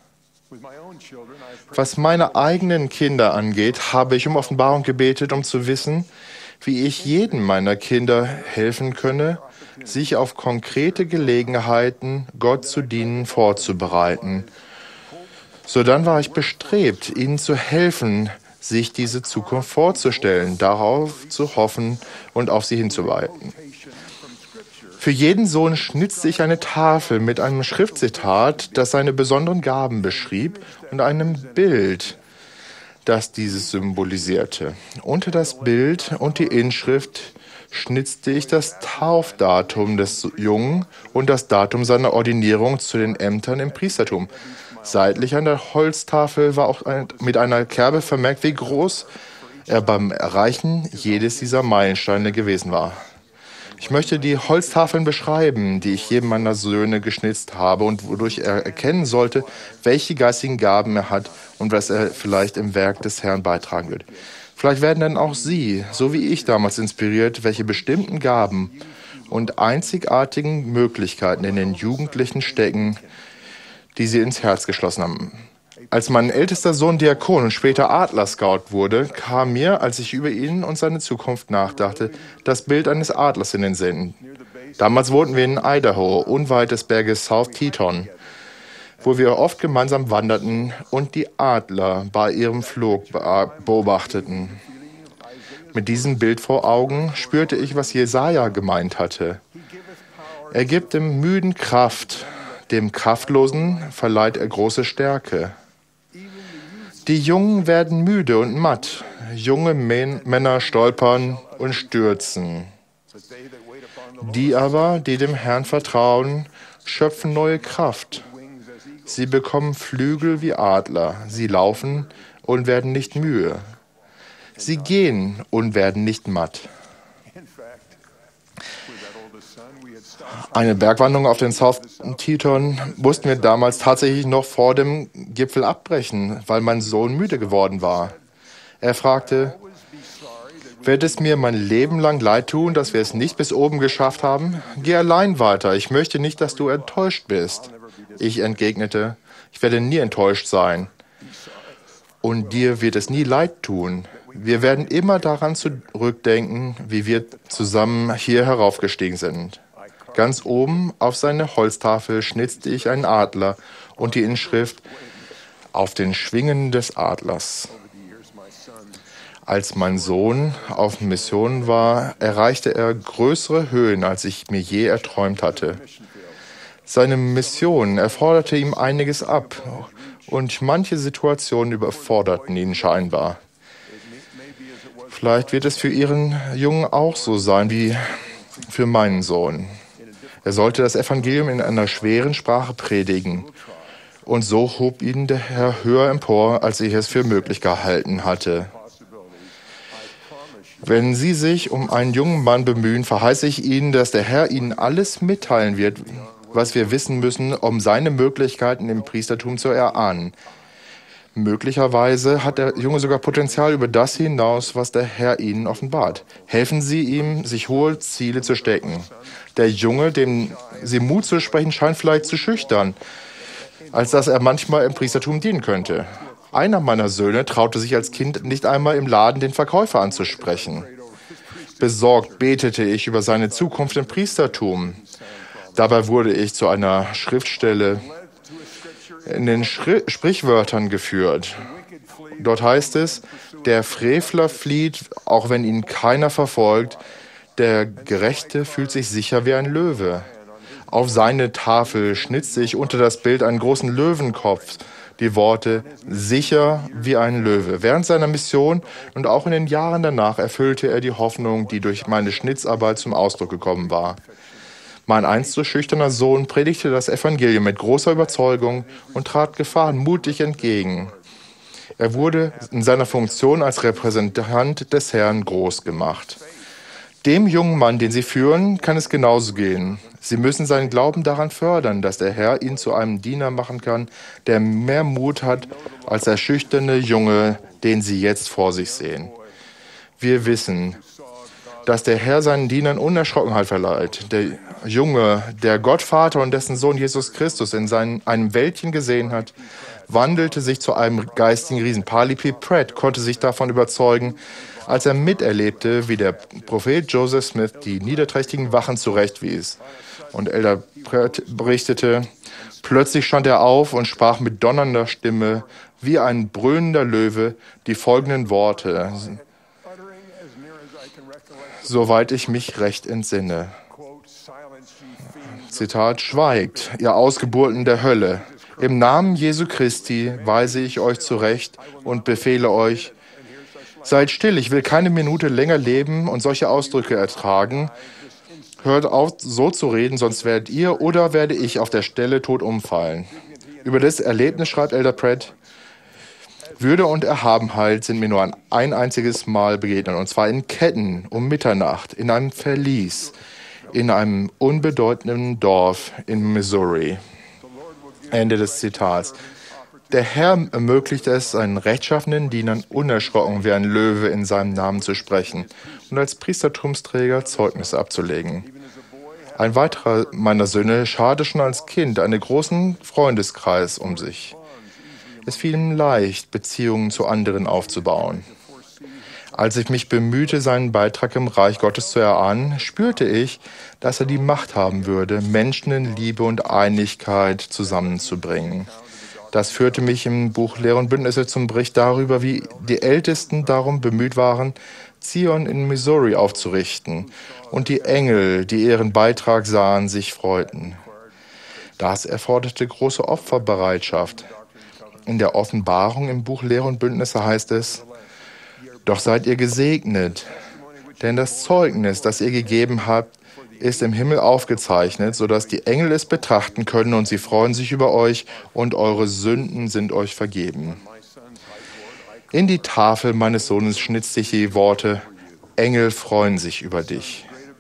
Was meine eigenen Kinder angeht, habe ich um Offenbarung gebetet, um zu wissen, wie ich jedem meiner Kinder helfen könne, sich auf konkrete Gelegenheiten, Gott zu dienen, vorzubereiten. Sodann war ich bestrebt, ihnen zu helfen, sich diese Zukunft vorzustellen, darauf zu hoffen und auf sie hinzuweisen. Für jeden Sohn schnitzte ich eine Tafel mit einem Schriftzitat, das seine besonderen Gaben beschrieb, und einem Bild, das dieses symbolisierte. Unter das Bild und die Inschrift schnitzte ich das Taufdatum des Jungen und das Datum seiner Ordinierung zu den Ämtern im Priestertum. Seitlich an der Holztafel war auch mit einer Kerbe vermerkt, wie groß er beim Erreichen jedes dieser Meilensteine gewesen war. Ich möchte die Holztafeln beschreiben, die ich jedem meiner Söhne geschnitzt habe und wodurch er erkennen sollte, welche geistigen Gaben er hat und was er vielleicht im Werk des Herrn beitragen wird. Vielleicht werden dann auch Sie, so wie ich damals, inspiriert, welche bestimmten Gaben und einzigartigen Möglichkeiten in den Jugendlichen stecken, die sie ins Herz geschlossen haben. Als mein ältester Sohn Diakon und später Adler-Scout wurde, kam mir, als ich über ihn und seine Zukunft nachdachte, das Bild eines Adlers in den Sinn. Damals wohnten wir in Idaho, unweit des Berges South Teton, wo wir oft gemeinsam wanderten und die Adler bei ihrem Flug beobachteten. Mit diesem Bild vor Augen spürte ich, was Jesaja gemeint hatte. Er gibt dem Müden Kraft, dem Kraftlosen verleiht er große Stärke. Die Jungen werden müde und matt, junge Männer stolpern und stürzen. Die aber, die dem Herrn vertrauen, schöpfen neue Kraft. Sie bekommen Flügel wie Adler, sie laufen und werden nicht müde. Sie gehen und werden nicht matt. Eine Bergwanderung auf den South Teton mussten wir damals tatsächlich noch vor dem Gipfel abbrechen, weil mein Sohn müde geworden war. Er fragte, wird es mir mein Leben lang leid tun, dass wir es nicht bis oben geschafft haben? Geh allein weiter, ich möchte nicht, dass du enttäuscht bist. Ich entgegnete, ich werde nie enttäuscht sein. Und dir wird es nie leid tun. Wir werden immer daran zurückdenken, wie wir zusammen hier heraufgestiegen sind. Ganz oben auf seine Holztafel schnitzte ich einen Adler und die Inschrift auf den Schwingen des Adlers. Als mein Sohn auf Mission war, erreichte er größere Höhen, als ich mir je erträumt hatte. Seine Mission erforderte ihm einiges ab und manche Situationen überforderten ihn scheinbar. Vielleicht wird es für Ihren Jungen auch so sein wie für meinen Sohn. Er sollte das Evangelium in einer schweren Sprache predigen. Und so hob ihn der Herr höher empor, als ich es für möglich gehalten hatte. Wenn Sie sich um einen jungen Mann bemühen, verheiße ich Ihnen, dass der Herr Ihnen alles mitteilen wird, was wir wissen müssen, um seine Möglichkeiten im Priestertum zu erahnen. Möglicherweise hat der Junge sogar Potenzial über das hinaus, was der Herr ihnen offenbart. Helfen Sie ihm, sich hohe Ziele zu stecken. Der Junge, dem Sie Mut zu sprechen, scheint vielleicht zu schüchtern, als dass er manchmal im Priestertum dienen könnte. Einer meiner Söhne traute sich als Kind nicht einmal im Laden den Verkäufer anzusprechen. Besorgt betete ich über seine Zukunft im Priestertum. Dabei wurde ich zu einer Schriftstelle in den Sprichwörtern geführt. Dort heißt es, der Frevler flieht, auch wenn ihn keiner verfolgt. Der Gerechte fühlt sich sicher wie ein Löwe. Auf seine Tafel schnitzte ich unter das Bild einen großen Löwenkopf, die Worte sicher wie ein Löwe. Während seiner Mission und auch in den Jahren danach erfüllte er die Hoffnung, die durch meine Schnitzarbeit zum Ausdruck gekommen war. Mein einst so schüchterner Sohn predigte das Evangelium mit großer Überzeugung und trat Gefahren mutig entgegen. Er wurde in seiner Funktion als Repräsentant des Herrn groß gemacht. Dem jungen Mann, den Sie führen, kann es genauso gehen. Sie müssen seinen Glauben daran fördern, dass der Herr ihn zu einem Diener machen kann, der mehr Mut hat als der schüchterne Junge, den Sie jetzt vor sich sehen. Wir wissen, dass der Herr seinen Dienern Unerschrockenheit verleiht. Der Junge, der Gott Vater und dessen Sohn Jesus Christus in einem Wäldchen gesehen hat, wandelte sich zu einem geistigen Riesen. Parley P. Pratt konnte sich davon überzeugen, als er miterlebte, wie der Prophet Joseph Smith die niederträchtigen Wachen zurechtwies. Und Elder Pratt berichtete, plötzlich stand er auf und sprach mit donnernder Stimme, wie ein brüllender Löwe, die folgenden Worte, soweit ich mich recht entsinne. Zitat, schweigt, ihr Ausgeburten der Hölle. Im Namen Jesu Christi weise ich euch zurecht und befehle euch, seid still, ich will keine Minute länger leben und solche Ausdrücke ertragen. Hört auf, so zu reden, sonst werdet ihr oder werde ich auf der Stelle tot umfallen. Über das Erlebnis schreibt Elder Pratt, Würde und Erhabenheit sind mir nur ein einziges Mal begegnet, und zwar in Ketten um Mitternacht, in einem Verlies, in einem unbedeutenden Dorf in Missouri. Ende des Zitats. Der Herr ermöglicht es seinen rechtschaffenen Dienern unerschrocken wie ein Löwe in seinem Namen zu sprechen und als Priestertumsträger Zeugnisse abzulegen. Ein weiterer meiner Söhne scharte schon als Kind einen großen Freundeskreis um sich. Es fiel ihm leicht, Beziehungen zu anderen aufzubauen. Als ich mich bemühte, seinen Beitrag im Reich Gottes zu erahnen, spürte ich, dass er die Macht haben würde, Menschen in Liebe und Einigkeit zusammenzubringen. Das führte mich im Buch Lehre und Bündnisse zum Bericht darüber, wie die Ältesten darum bemüht waren, Zion in Missouri aufzurichten und die Engel, die ihren Beitrag sahen, sich freuten. Das erforderte große Opferbereitschaft. In der Offenbarung im Buch Lehre und Bündnisse heißt es, doch seid ihr gesegnet, denn das Zeugnis, das ihr gegeben habt, ist im Himmel aufgezeichnet, sodass die Engel es betrachten können und sie freuen sich über euch und eure Sünden sind euch vergeben. In die Tafel meines Sohnes schnitzte ich die Worte, Engel freuen sich über dich.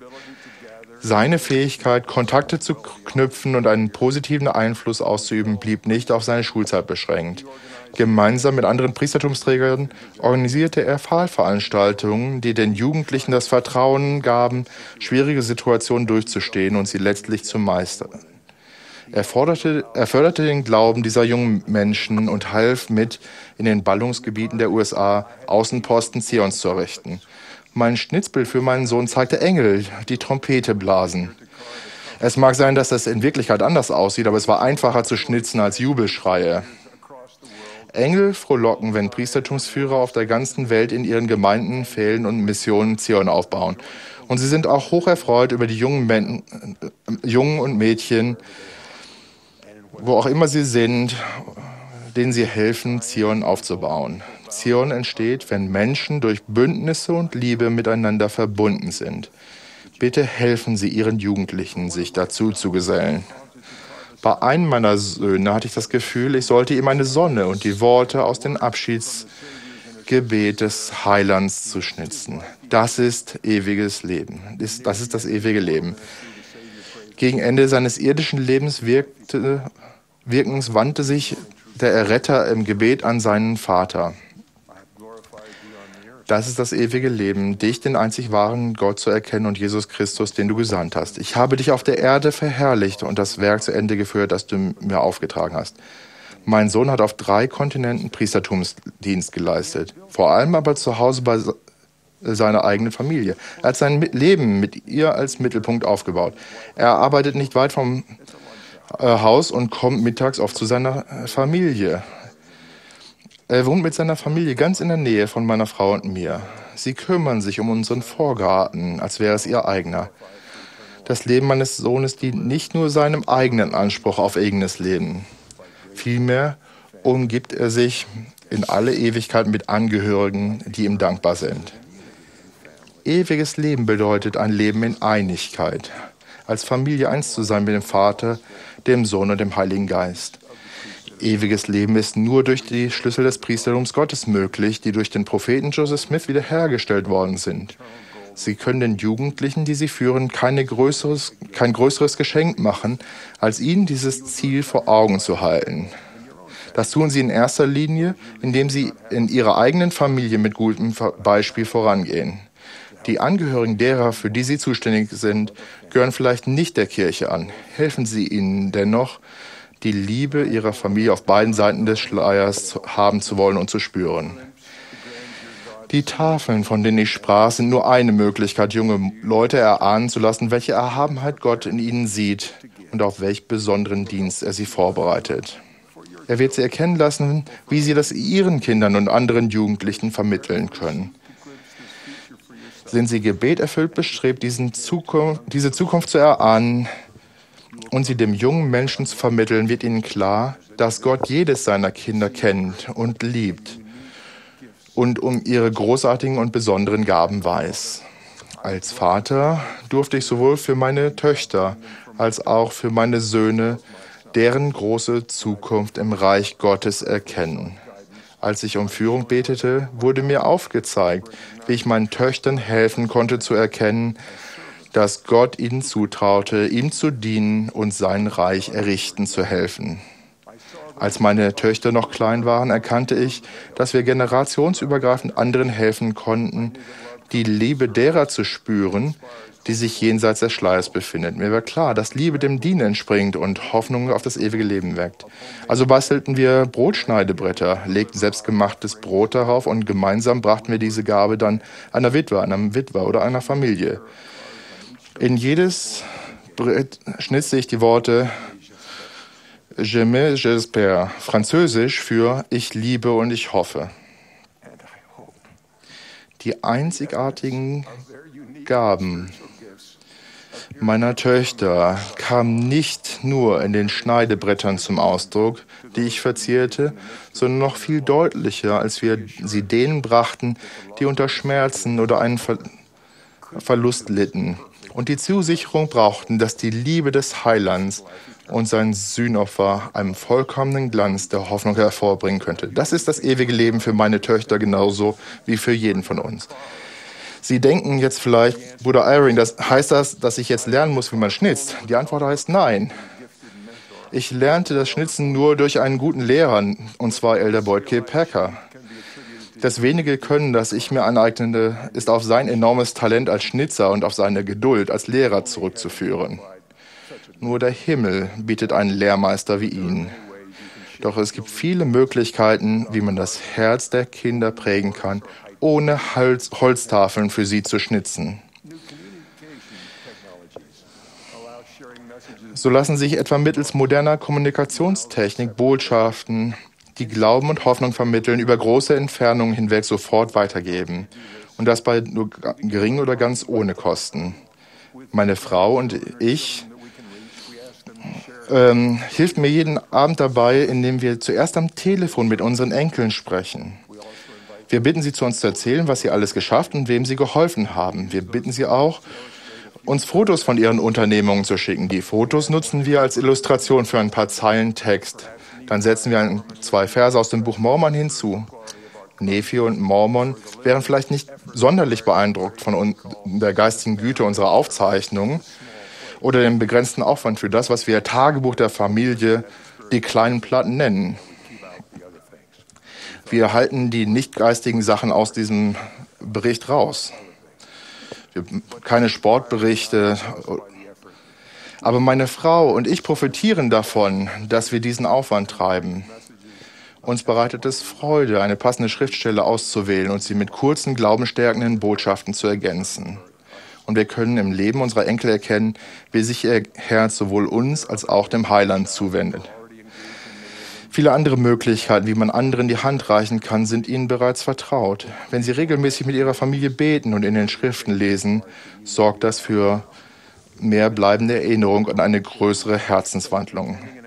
Seine Fähigkeit, Kontakte zu knüpfen und einen positiven Einfluss auszuüben, blieb nicht auf seine Schulzeit beschränkt. Gemeinsam mit anderen Priestertumsträgern organisierte er Pfahlveranstaltungen, die den Jugendlichen das Vertrauen gaben, schwierige Situationen durchzustehen und sie letztlich zu meistern. Er förderte den Glauben dieser jungen Menschen und half mit, in den Ballungsgebieten der USA Außenposten Zions zu errichten. Mein Schnitzbild für meinen Sohn zeigte Engel, die Trompete blasen. Es mag sein, dass das in Wirklichkeit anders aussieht, aber es war einfacher zu schnitzen als Jubelschreie. Engel frohlocken, wenn Priestertumsführer auf der ganzen Welt in ihren Gemeinden, Fällen und Missionen Zion aufbauen. Und sie sind auch hocherfreut über die Jungen und Mädchen, wo auch immer sie sind, denen sie helfen, Zion aufzubauen. Zion entsteht, wenn Menschen durch Bündnisse und Liebe miteinander verbunden sind. Bitte helfen Sie Ihren Jugendlichen, sich dazu zu gesellen. Bei einem meiner Söhne hatte ich das Gefühl, ich sollte ihm eine Sonne und die Worte aus dem Abschiedsgebet des Heilands zu schnitzen. Das ist ewiges Leben. Das ist das ewige Leben. Gegen Ende seines irdischen Wirkens wandte sich der Erretter im Gebet an seinen Vater. Das ist das ewige Leben, dich, den einzig wahren Gott, zu erkennen und Jesus Christus, den du gesandt hast. Ich habe dich auf der Erde verherrlicht und das Werk zu Ende geführt, das du mir aufgetragen hast. Mein Sohn hat auf 3 Kontinenten Priestertumsdienst geleistet, vor allem aber zu Hause bei seiner eigenen Familie. Er hat sein Leben mit ihr als Mittelpunkt aufgebaut. Er arbeitet nicht weit vom Haus und kommt mittags oft zu seiner Familie. Er wohnt mit seiner Familie ganz in der Nähe von meiner Frau und mir. Sie kümmern sich um unseren Vorgarten, als wäre es ihr eigener. Das Leben meines Sohnes dient nicht nur seinem eigenen Anspruch auf eigenes Leben. Vielmehr umgibt er sich in alle Ewigkeit mit Angehörigen, die ihm dankbar sind. Ewiges Leben bedeutet ein Leben in Einigkeit, als Familie eins zu sein mit dem Vater, dem Sohn und dem Heiligen Geist. Ewiges Leben ist nur durch die Schlüssel des Priestertums Gottes möglich, die durch den Propheten Joseph Smith wiederhergestellt worden sind. Sie können den Jugendlichen, die sie führen, kein größeres Geschenk machen, als ihnen dieses Ziel vor Augen zu halten. Das tun sie in erster Linie, indem sie in ihrer eigenen Familie mit gutem Beispiel vorangehen. Die Angehörigen derer, für die sie zuständig sind, gehören vielleicht nicht der Kirche an. Helfen Sie ihnen dennoch, die Liebe ihrer Familie auf beiden Seiten des Schleiers haben zu wollen und zu spüren. Die Tafeln, von denen ich sprach, sind nur eine Möglichkeit, junge Leute erahnen zu lassen, welche Erhabenheit Gott in ihnen sieht und auf welch besonderen Dienst er sie vorbereitet. Er wird sie erkennen lassen, wie sie das ihren Kindern und anderen Jugendlichen vermitteln können. Sind sie gebeterfüllt bestrebt, diese Zukunft zu erahnen und sie dem jungen Menschen zu vermitteln, wird ihnen klar, dass Gott jedes seiner Kinder kennt und liebt und um ihre großartigen und besonderen Gaben weiß. Als Vater durfte ich sowohl für meine Töchter als auch für meine Söhne deren große Zukunft im Reich Gottes erkennen. Als ich um Führung betete, wurde mir aufgezeigt, wie ich meinen Töchtern helfen konnte zu erkennen, dass Gott ihnen zutraute, ihm zu dienen und sein Reich errichten zu helfen. Als meine Töchter noch klein waren, erkannte ich, dass wir generationsübergreifend anderen helfen konnten, die Liebe derer zu spüren, die sich jenseits des Schleiers befindet. Mir war klar, dass Liebe dem Dienen entspringt und Hoffnung auf das ewige Leben weckt. Also bastelten wir Brotschneidebretter, legten selbstgemachtes Brot darauf und gemeinsam brachten wir diese Gabe dann einer Witwe, einem Witwer oder einer Familie. In jedes Brett schnitzte ich die Worte J'aime, j'espère, französisch für ich liebe und ich hoffe. Die einzigartigen Gaben meiner Töchter kamen nicht nur in den Schneidebrettern zum Ausdruck, die ich verzierte, sondern noch viel deutlicher, als wir sie denen brachten, die unter Schmerzen oder einen Verlust litten und die Zusicherung brauchten, dass die Liebe des Heilands und sein Sühnopfer einen vollkommenen Glanz der Hoffnung hervorbringen könnte. Das ist das ewige Leben für meine Töchter genauso wie für jeden von uns. Sie denken jetzt vielleicht, Bruder Eyring, heißt das, dass ich jetzt lernen muss, wie man schnitzt? Die Antwort heißt nein. Ich lernte das Schnitzen nur durch einen guten Lehrer, und zwar Elder Boyd K. Packer. Das wenige Können, das ich mir aneignete, ist auf sein enormes Talent als Schnitzer und auf seine Geduld als Lehrer zurückzuführen. Nur der Himmel bietet einen Lehrmeister wie ihn. Doch es gibt viele Möglichkeiten, wie man das Herz der Kinder prägen kann, ohne Holztafeln für sie zu schnitzen. So lassen sich etwa mittels moderner Kommunikationstechnik Botschaften, die Glauben und Hoffnung vermitteln, über große Entfernungen hinweg sofort weitergeben. Und das bei nur gering oder ganz ohne Kosten. Meine Frau und ich hilft mir jeden Abend dabei, indem wir zuerst am Telefon mit unseren Enkeln sprechen. Wir bitten sie, zu uns zu erzählen, was sie alles geschafft und wem sie geholfen haben. Wir bitten sie auch, uns Fotos von ihren Unternehmungen zu schicken. Die Fotos nutzen wir als Illustration für ein paar Zeilen Text. Dann setzen wir 2 Verse aus dem Buch Mormon hinzu. Nephi und Mormon wären vielleicht nicht sonderlich beeindruckt von der geistigen Güte unserer Aufzeichnungen oder dem begrenzten Aufwand für das, was wir Tagebuch der Familie, die kleinen Platten nennen. Wir halten die nicht geistigen Sachen aus diesem Bericht raus. Keine Sportberichte. Aber meine Frau und ich profitieren davon, dass wir diesen Aufwand treiben. Uns bereitet es Freude, eine passende Schriftstelle auszuwählen und sie mit kurzen, glaubenstärkenden Botschaften zu ergänzen. Und wir können im Leben unserer Enkel erkennen, wie sich ihr Herz sowohl uns als auch dem Heiland zuwendet. Viele andere Möglichkeiten, wie man anderen die Hand reichen kann, sind ihnen bereits vertraut. Wenn sie regelmäßig mit ihrer Familie beten und in den Schriften lesen, sorgt das für mehr bleibende Erinnerung und eine größere Herzenswandlung.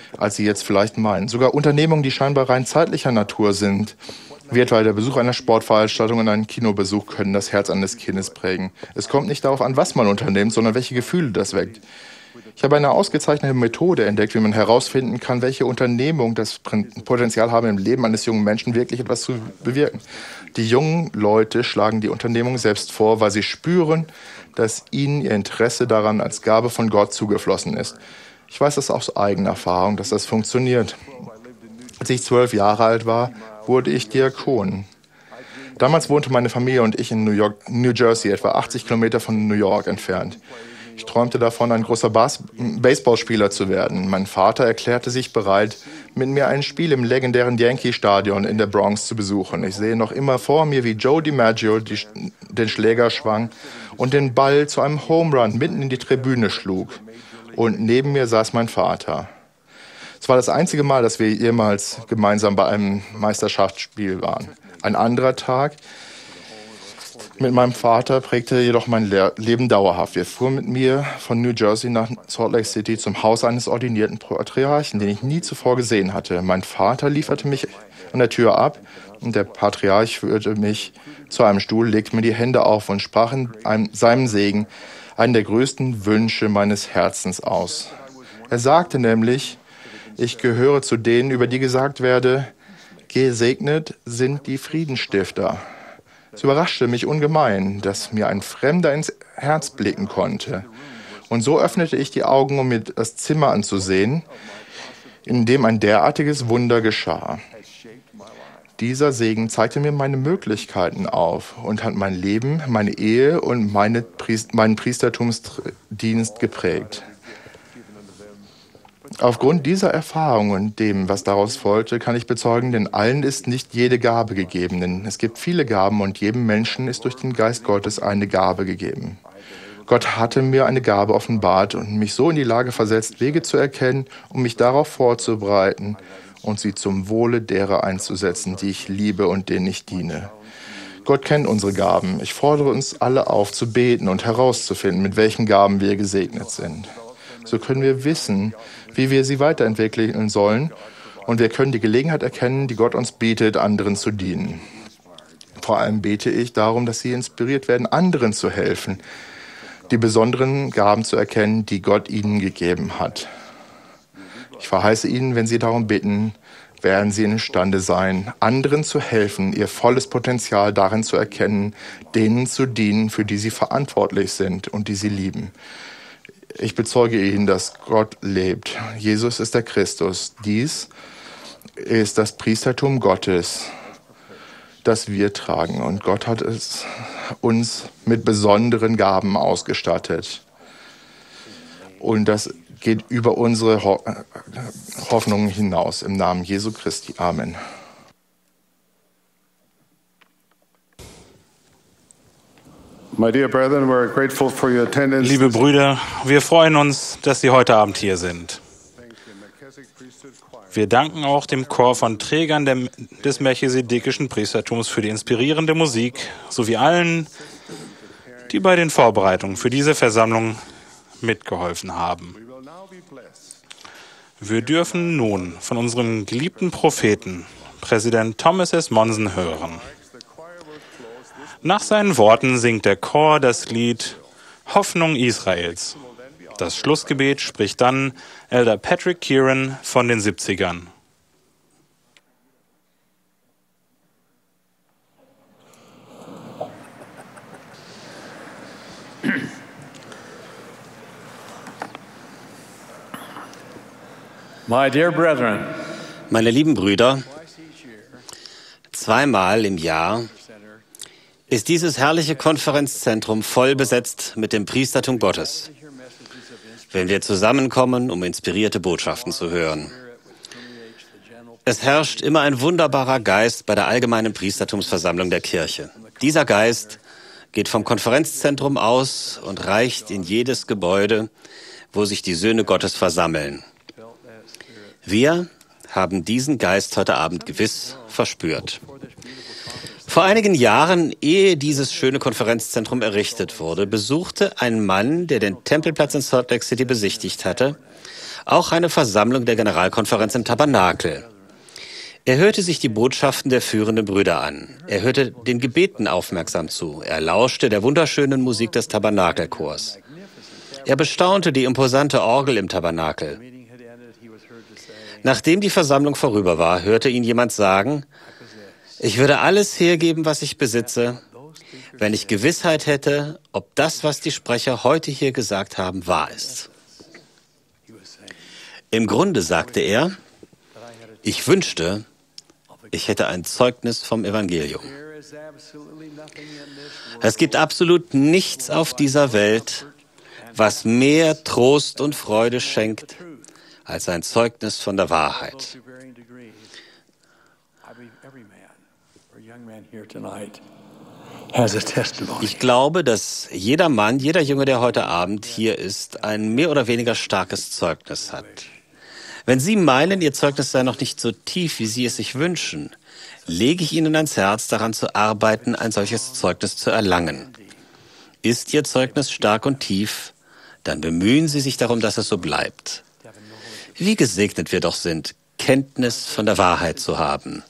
als Sie jetzt vielleicht meinen. Sogar Unternehmungen, die scheinbar rein zeitlicher Natur sind, wie etwa der Besuch einer Sportveranstaltung und ein Kinobesuch, können das Herz eines Kindes prägen. Es kommt nicht darauf an, was man unternimmt, sondern welche Gefühle das weckt. Ich habe eine ausgezeichnete Methode entdeckt, wie man herausfinden kann, welche Unternehmungen das Potenzial haben, im Leben eines jungen Menschen wirklich etwas zu bewirken. Die jungen Leute schlagen die Unternehmung selbst vor, weil sie spüren, dass ihnen ihr Interesse daran als Gabe von Gott zugeflossen ist. Ich weiß das aus eigener Erfahrung, dass das funktioniert. Als ich 12 Jahre alt war, wurde ich Diakon. Damals wohnte meine Familie und ich in New Jersey, etwa 80 Kilometer von New York entfernt. Ich träumte davon, ein großer Baseballspieler zu werden. Mein Vater erklärte sich bereit, mit mir ein Spiel im legendären Yankee-Stadion in der Bronx zu besuchen. Ich sehe noch immer vor mir, wie Joe DiMaggio den Schläger schwang und den Ball zu einem Home Run mitten in die Tribüne schlug. Und neben mir saß mein Vater. Es war das einzige Mal, dass wir jemals gemeinsam bei einem Meisterschaftsspiel waren. Ein anderer Tag mit meinem Vater prägte jedoch mein Leben dauerhaft. Wir fuhren mit mir von New Jersey nach Salt Lake City zum Haus eines ordinierten Patriarchen, den ich nie zuvor gesehen hatte. Mein Vater lieferte mich an der Tür ab und der Patriarch führte mich zu einem Stuhl, legte mir die Hände auf und sprach in seinem Segen einen der größten Wünsche meines Herzens aus. Er sagte nämlich, ich gehöre zu denen, über die gesagt werde, gesegnet sind die Friedensstifter. Es überraschte mich ungemein, dass mir ein Fremder ins Herz blicken konnte. Und so öffnete ich die Augen, um mir das Zimmer anzusehen, in dem ein derartiges Wunder geschah. Dieser Segen zeigte mir meine Möglichkeiten auf und hat mein Leben, meine Ehe und meinen Priestertumsdienst geprägt. Aufgrund dieser Erfahrung und dem, was daraus folgte, kann ich bezeugen, denn allen ist nicht jede Gabe gegeben. Denn es gibt viele Gaben und jedem Menschen ist durch den Geist Gottes eine Gabe gegeben. Gott hatte mir eine Gabe offenbart und mich so in die Lage versetzt, Wege zu erkennen, um mich darauf vorzubereiten und sie zum Wohle derer einzusetzen, die ich liebe und denen ich diene. Gott kennt unsere Gaben. Ich fordere uns alle auf, zu beten und herauszufinden, mit welchen Gaben wir gesegnet sind. So können wir wissen, wie wir sie weiterentwickeln sollen, und wir können die Gelegenheit erkennen, die Gott uns bietet, anderen zu dienen. Vor allem bete ich darum, dass sie inspiriert werden, anderen zu helfen, die besonderen Gaben zu erkennen, die Gott ihnen gegeben hat. Ich verheiße Ihnen, wenn Sie darum bitten, werden Sie imstande sein, anderen zu helfen, ihr volles Potenzial darin zu erkennen, denen zu dienen, für die Sie verantwortlich sind und die Sie lieben. Ich bezeuge Ihnen, dass Gott lebt. Jesus ist der Christus. Dies ist das Priestertum Gottes, das wir tragen. Und Gott hat es uns mit besonderen Gaben ausgestattet. Und das geht über unsere Hoffnungen hinaus. Im Namen Jesu Christi. Amen. Liebe Brüder, wir freuen uns, dass Sie heute Abend hier sind. Wir danken auch dem Chor von Trägern des melchisedekischen Priestertums für die inspirierende Musik sowie allen, die bei den Vorbereitungen für diese Versammlung mitgeholfen haben. Wir dürfen nun von unserem geliebten Propheten, Präsident Thomas S. Monson, hören. Nach seinen Worten singt der Chor das Lied Hoffnung Israels. Das Schlussgebet spricht dann Elder Patrick Kieran von den 70ern. My dear brethren, meine lieben Brüder, zweimal im Jahr ist dieses herrliche Konferenzzentrum voll besetzt mit dem Priestertum Gottes, wenn wir zusammenkommen, um inspirierte Botschaften zu hören. Es herrscht immer ein wunderbarer Geist bei der allgemeinen Priestertumsversammlung der Kirche. Dieser Geist geht vom Konferenzzentrum aus und reicht in jedes Gebäude, wo sich die Söhne Gottes versammeln. Wir haben diesen Geist heute Abend gewiss verspürt. Vor einigen Jahren, ehe dieses schöne Konferenzzentrum errichtet wurde, besuchte ein Mann, der den Tempelplatz in Salt Lake City besichtigt hatte, auch eine Versammlung der Generalkonferenz im Tabernakel. Er hörte sich die Botschaften der führenden Brüder an. Er hörte den Gebeten aufmerksam zu. Er lauschte der wunderschönen Musik des Tabernakelchors. Er bestaunte die imposante Orgel im Tabernakel. Nachdem die Versammlung vorüber war, hörte ihn jemand sagen: Ich würde alles hergeben, was ich besitze, wenn ich Gewissheit hätte, ob das, was die Sprecher heute hier gesagt haben, wahr ist. Im Grunde sagte er, ich wünschte, ich hätte ein Zeugnis vom Evangelium. Es gibt absolut nichts auf dieser Welt, was mehr Trost und Freude schenkt, als ein Zeugnis von der Wahrheit. Ich glaube, dass jeder Mann, jeder Junge, der heute Abend hier ist, ein mehr oder weniger starkes Zeugnis hat. Wenn Sie meinen, Ihr Zeugnis sei noch nicht so tief, wie Sie es sich wünschen, lege ich Ihnen ans Herz, daran zu arbeiten, ein solches Zeugnis zu erlangen. Ist Ihr Zeugnis stark und tief, dann bemühen Sie sich darum, dass es so bleibt. Wie gesegnet wir doch sind, Kenntnis von der Wahrheit zu haben.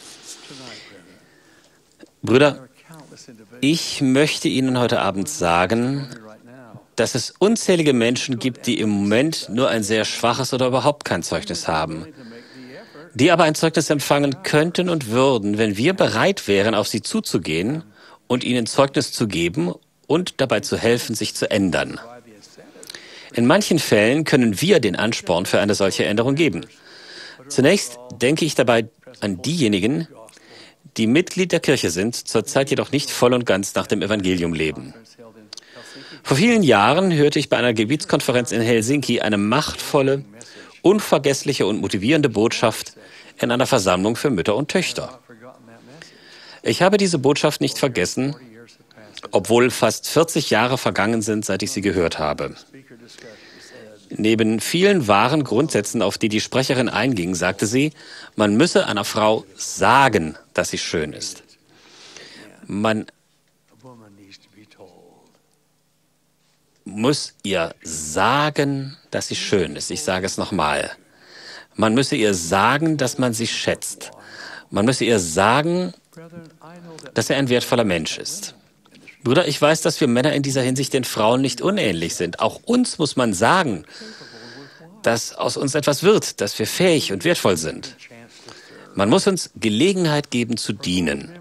Brüder, ich möchte Ihnen heute Abend sagen, dass es unzählige Menschen gibt, die im Moment nur ein sehr schwaches oder überhaupt kein Zeugnis haben, die aber ein Zeugnis empfangen könnten und würden, wenn wir bereit wären, auf sie zuzugehen und ihnen Zeugnis zu geben und dabei zu helfen, sich zu ändern. In manchen Fällen können wir den Ansporn für eine solche Änderung geben. Zunächst denke ich dabei an diejenigen, die Mitglied der Kirche sind, zurzeit jedoch nicht voll und ganz nach dem Evangelium leben. Vor vielen Jahren hörte ich bei einer Gebietskonferenz in Helsinki eine machtvolle, unvergessliche und motivierende Botschaft in einer Versammlung für Mütter und Töchter. Ich habe diese Botschaft nicht vergessen, obwohl fast 40 Jahre vergangen sind, seit ich sie gehört habe. Neben vielen wahren Grundsätzen, auf die die Sprecherin einging, sagte sie, man müsse einer Frau sagen, dass sie schön ist. Man muss ihr sagen, dass sie schön ist. Ich sage es nochmal. Man müsse ihr sagen, dass man sie schätzt. Man müsse ihr sagen, dass sie ein wertvoller Mensch ist. Bruder, ich weiß, dass wir Männer in dieser Hinsicht den Frauen nicht unähnlich sind. Auch uns muss man sagen, dass aus uns etwas wird, dass wir fähig und wertvoll sind. Man muss uns Gelegenheit geben zu dienen.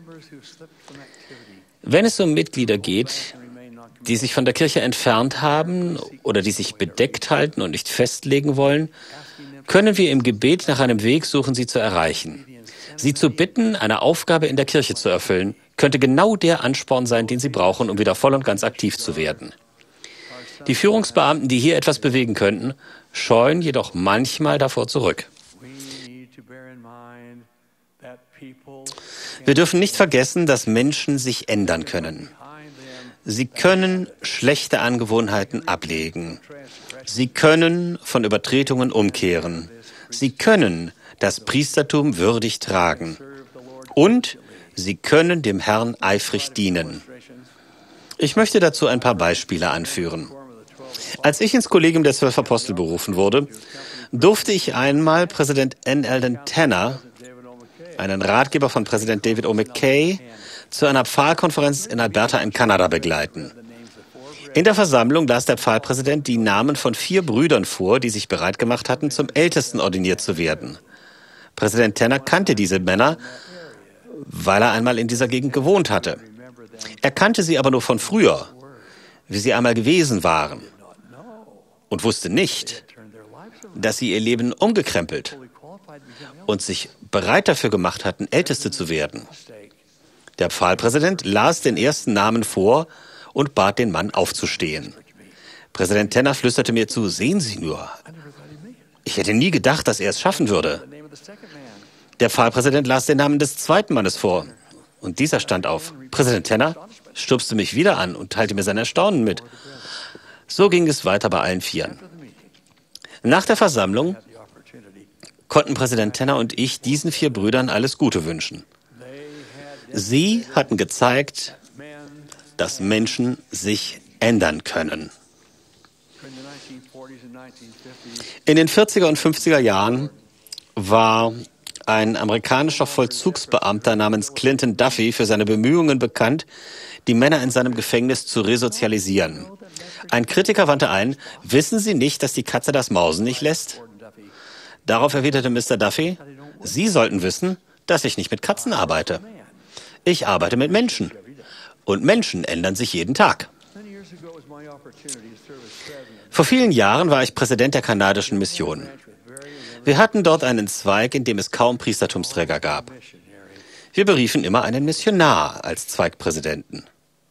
Wenn es um Mitglieder geht, die sich von der Kirche entfernt haben oder die sich bedeckt halten und nicht festlegen wollen, können wir im Gebet nach einem Weg suchen, sie zu erreichen. Sie zu bitten, eine Aufgabe in der Kirche zu erfüllen, könnte genau der Ansporn sein, den sie brauchen, um wieder voll und ganz aktiv zu werden. Die Führungsbeamten, die hier etwas bewegen könnten, scheuen jedoch manchmal davor zurück. Wir dürfen nicht vergessen, dass Menschen sich ändern können. Sie können schlechte Angewohnheiten ablegen. Sie können von Übertretungen umkehren. Sie können das Priestertum würdig tragen. Und sie können dem Herrn eifrig dienen. Ich möchte dazu ein paar Beispiele anführen. Als ich ins Kollegium der 12 Apostel berufen wurde, durfte ich einmal Präsident N. Eldon Tanner, einen Ratgeber von Präsident David O. McKay, zu einer Pfahlkonferenz in Alberta in Kanada begleiten. In der Versammlung las der Pfahlpräsident die Namen von 4 Brüdern vor, die sich bereit gemacht hatten, zum Ältesten ordiniert zu werden. Präsident Tanner kannte diese Männer, weil er einmal in dieser Gegend gewohnt hatte. Er kannte sie aber nur von früher, wie sie einmal gewesen waren, und wusste nicht, dass sie ihr Leben umgekrempelt und sich bereit dafür gemacht hatten, Älteste zu werden. Der Pfahlpräsident las den ersten Namen vor und bat den Mann aufzustehen. Präsident Tanner flüsterte mir zu, sehen Sie nur. Ich hätte nie gedacht, dass er es schaffen würde. Der Pfahlpräsident las den Namen des zweiten Mannes vor und dieser stand auf. Präsident Tanner stupste mich wieder an und teilte mir sein Erstaunen mit. So ging es weiter bei allen 4. Nach der Versammlung konnten Präsident Tanner und ich diesen 4 Brüdern alles Gute wünschen. Sie hatten gezeigt, dass Menschen sich ändern können. In den 40er und 50er Jahren war ein amerikanischer Vollzugsbeamter namens Clinton Duffy für seine Bemühungen bekannt, die Männer in seinem Gefängnis zu resozialisieren. Ein Kritiker wandte ein: Wissen Sie nicht, dass die Katze das Mausen nicht lässt? Darauf erwiderte Mr. Duffy: Sie sollten wissen, dass ich nicht mit Katzen arbeite. Ich arbeite mit Menschen. Und Menschen ändern sich jeden Tag. Vor vielen Jahren war ich Präsident der kanadischen Mission. Wir hatten dort einen Zweig, in dem es kaum Priestertumsträger gab. Wir beriefen immer einen Missionar als Zweigpräsidenten.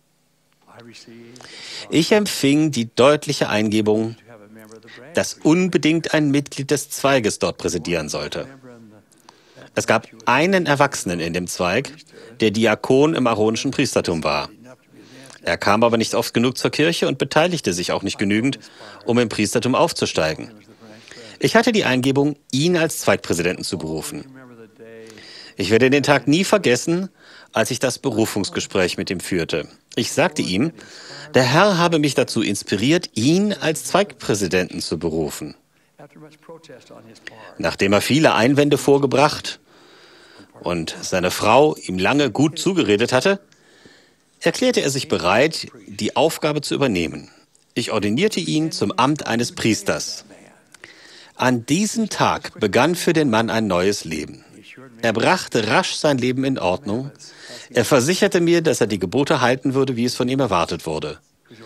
Ich empfing die deutliche Eingebung, dass unbedingt ein Mitglied des Zweiges dort präsidieren sollte. Es gab einen Erwachsenen in dem Zweig, der Diakon im aaronischen Priestertum war. Er kam aber nicht oft genug zur Kirche und beteiligte sich auch nicht genügend, um im Priestertum aufzusteigen. Ich hatte die Eingebung, ihn als Zweigpräsidenten zu berufen. Ich werde den Tag nie vergessen, als ich das Berufungsgespräch mit ihm führte. Ich sagte ihm, der Herr habe mich dazu inspiriert, ihn als Zweigpräsidenten zu berufen. Nachdem er viele Einwände vorgebracht und seine Frau ihm lange gut zugeredet hatte, erklärte er sich bereit, die Aufgabe zu übernehmen. Ich ordinierte ihn zum Amt eines Priesters. An diesem Tag begann für den Mann ein neues Leben. Er brachte rasch sein Leben in Ordnung. Er versicherte mir, dass er die Gebote halten würde, wie es von ihm erwartet wurde.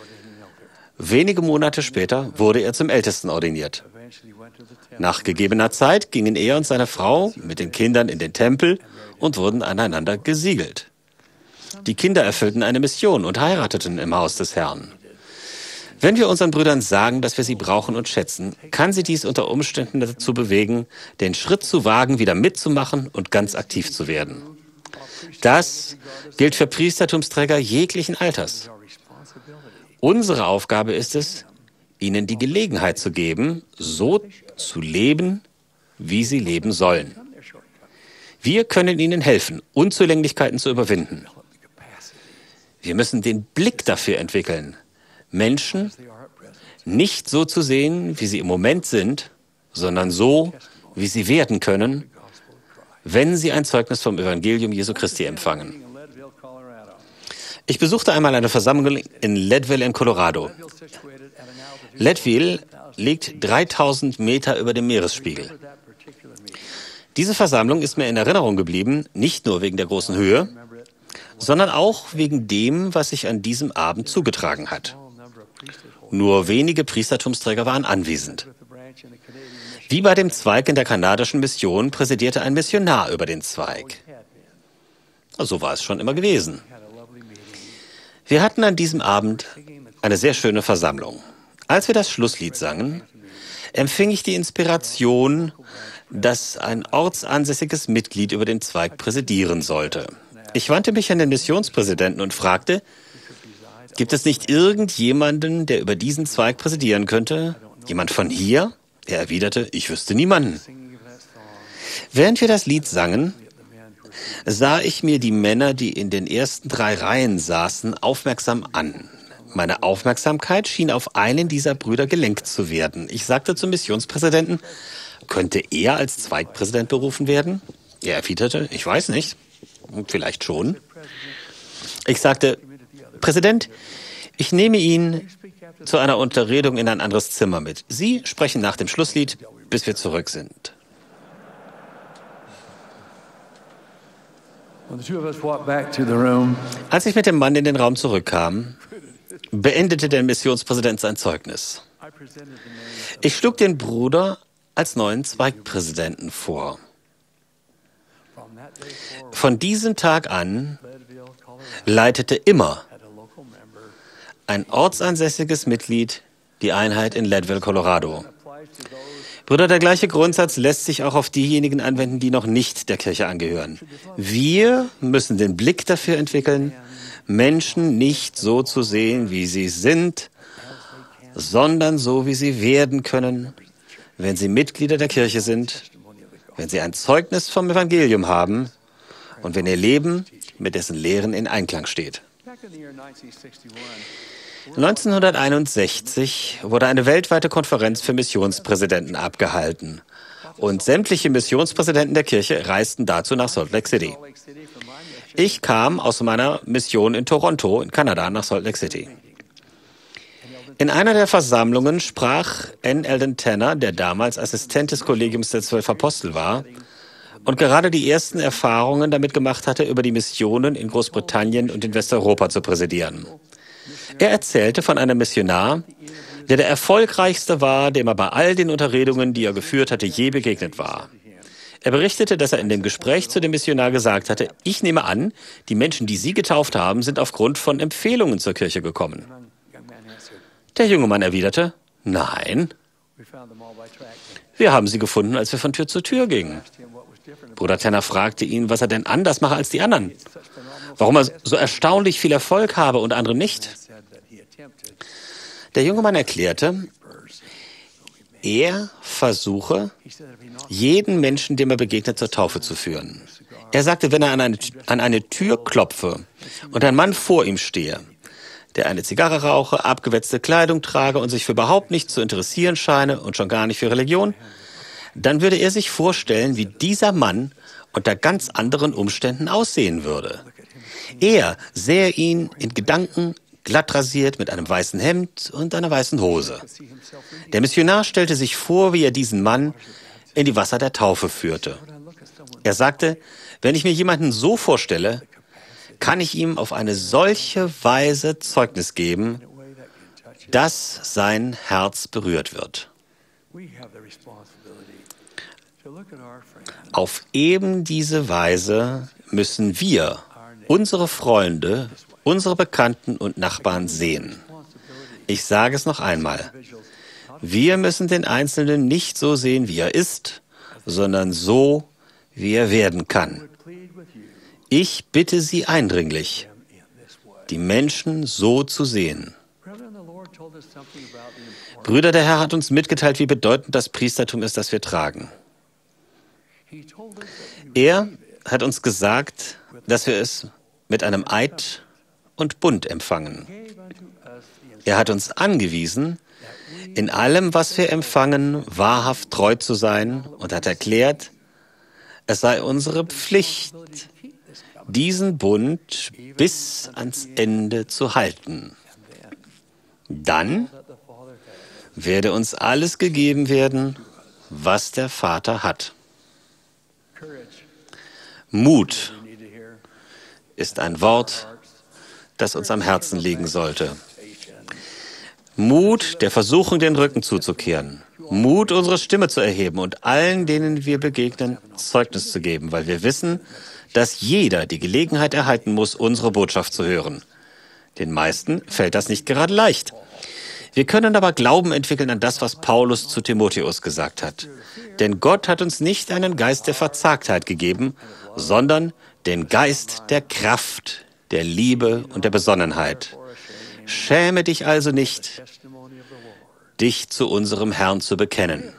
Wenige Monate später wurde er zum Ältesten ordiniert. Nach gegebener Zeit gingen er und seine Frau mit den Kindern in den Tempel und wurden aneinander gesiegelt. Die Kinder erfüllten eine Mission und heirateten im Haus des Herrn. Wenn wir unseren Brüdern sagen, dass wir sie brauchen und schätzen, kann sie dies unter Umständen dazu bewegen, den Schritt zu wagen, wieder mitzumachen und ganz aktiv zu werden. Das gilt für Priestertumsträger jeglichen Alters. Unsere Aufgabe ist es, ihnen die Gelegenheit zu geben, so zu leben, wie sie leben sollen. Wir können ihnen helfen, Unzulänglichkeiten zu überwinden. Wir müssen den Blick dafür entwickeln, Menschen nicht so zu sehen, wie sie im Moment sind, sondern so, wie sie werden können, wenn sie ein Zeugnis vom Evangelium Jesu Christi empfangen. Ich besuchte einmal eine Versammlung in Leadville in Colorado. Leadville liegt 3000 Meter über dem Meeresspiegel. Diese Versammlung ist mir in Erinnerung geblieben, nicht nur wegen der großen Höhe, sondern auch wegen dem, was sich an diesem Abend zugetragen hat. Nur wenige Priestertumsträger waren anwesend. Wie bei dem Zweig in der kanadischen Mission präsidierte ein Missionar über den Zweig. So war es schon immer gewesen. Wir hatten an diesem Abend eine sehr schöne Versammlung. Als wir das Schlusslied sangen, empfing ich die Inspiration, dass ein ortsansässiges Mitglied über den Zweig präsidieren sollte. Ich wandte mich an den Missionspräsidenten und fragte, gibt es nicht irgendjemanden, der über diesen Zweig präsidieren könnte? Jemand von hier? Er erwiderte, ich wüsste niemanden. Während wir das Lied sangen, sah ich mir die Männer, die in den ersten 3 Reihen saßen, aufmerksam an. Meine Aufmerksamkeit schien auf einen dieser Brüder gelenkt zu werden. Ich sagte zum Missionspräsidenten, könnte er als Zweigpräsident berufen werden? Er erwiderte, ich weiß nicht. Vielleicht schon. Ich sagte, Präsident, ich nehme ihn zu einer Unterredung in ein anderes Zimmer mit. Sie sprechen nach dem Schlusslied, bis wir zurück sind. Als ich mit dem Mann in den Raum zurückkam, beendete der Missionspräsident sein Zeugnis. Ich schlug den Bruder als neuen Zweigpräsidenten vor. Von diesem Tag an leitete immer ein ortsansässiges Mitglied die Einheit in Leadville, Colorado. Brüder, der gleiche Grundsatz lässt sich auch auf diejenigen anwenden, die noch nicht der Kirche angehören. Wir müssen den Blick dafür entwickeln, Menschen nicht so zu sehen, wie sie sind, sondern so, wie sie werden können, wenn sie Mitglieder der Kirche sind, wenn sie ein Zeugnis vom Evangelium haben und wenn ihr Leben mit dessen Lehren in Einklang steht. 1961 wurde eine weltweite Konferenz für Missionspräsidenten abgehalten. Und sämtliche Missionspräsidenten der Kirche reisten dazu nach Salt Lake City. Ich kam aus meiner Mission in Toronto, in Kanada, nach Salt Lake City. In einer der Versammlungen sprach N. Eldon Tanner, der damals Assistent des Kollegiums der 12 Apostel war und gerade die ersten Erfahrungen damit gemacht hatte, über die Missionen in Großbritannien und in Westeuropa zu präsidieren. Er erzählte von einem Missionar, der erfolgreichste war, dem er bei all den Unterredungen, die er geführt hatte, je begegnet war. Er berichtete, dass er in dem Gespräch zu dem Missionar gesagt hatte, ich nehme an, die Menschen, die Sie getauft haben, sind aufgrund von Empfehlungen zur Kirche gekommen. Der junge Mann erwiderte, nein, wir haben sie gefunden, als wir von Tür zu Tür gingen. Bruder Tanner fragte ihn, was er denn anders mache als die anderen, warum er so erstaunlich viel Erfolg habe und andere nicht. Der junge Mann erklärte, er versuche, jeden Menschen, dem er begegnet, zur Taufe zu führen. Er sagte, wenn er an eine Tür klopfe und ein Mann vor ihm stehe, der eine Zigarre rauche, abgewetzte Kleidung trage und sich für überhaupt nichts zu interessieren scheine und schon gar nicht für Religion, dann würde er sich vorstellen, wie dieser Mann unter ganz anderen Umständen aussehen würde. Er sähe ihn in Gedanken glatt rasiert mit einem weißen Hemd und einer weißen Hose. Der Missionar stellte sich vor, wie er diesen Mann in die Wasser der Taufe führte. Er sagte, wenn ich mir jemanden so vorstelle, kann ich ihm auf eine solche Weise Zeugnis geben, dass sein Herz berührt wird. Auf eben diese Weise müssen wir unsere Freunde, unsere Bekannten und Nachbarn sehen. Ich sage es noch einmal. Wir müssen den Einzelnen nicht so sehen, wie er ist, sondern so, wie er werden kann. Ich bitte Sie eindringlich, die Menschen so zu sehen. Brüder, der Herr hat uns mitgeteilt, wie bedeutend das Priestertum ist, das wir tragen. Er hat uns gesagt, dass wir es mit einem Eid und Bund empfangen. Er hat uns angewiesen, in allem, was wir empfangen, wahrhaft treu zu sein und hat erklärt, es sei unsere Pflicht, diesen Bund bis ans Ende zu halten. Dann werde uns alles gegeben werden, was der Vater hat. Mut ist ein Wort, das uns am Herzen liegen sollte. Mut, der Versuchung den Rücken zuzukehren. Mut, unsere Stimme zu erheben und allen, denen wir begegnen, Zeugnis zu geben, weil wir wissen, dass jeder die Gelegenheit erhalten muss, unsere Botschaft zu hören. Den meisten fällt das nicht gerade leicht. Wir können aber Glauben entwickeln an das, was Paulus zu Timotheus gesagt hat. Denn Gott hat uns nicht einen Geist der Verzagtheit gegeben, sondern den Geist der Kraft, der Liebe und der Besonnenheit. Schäme dich also nicht, dich zu unserem Herrn zu bekennen.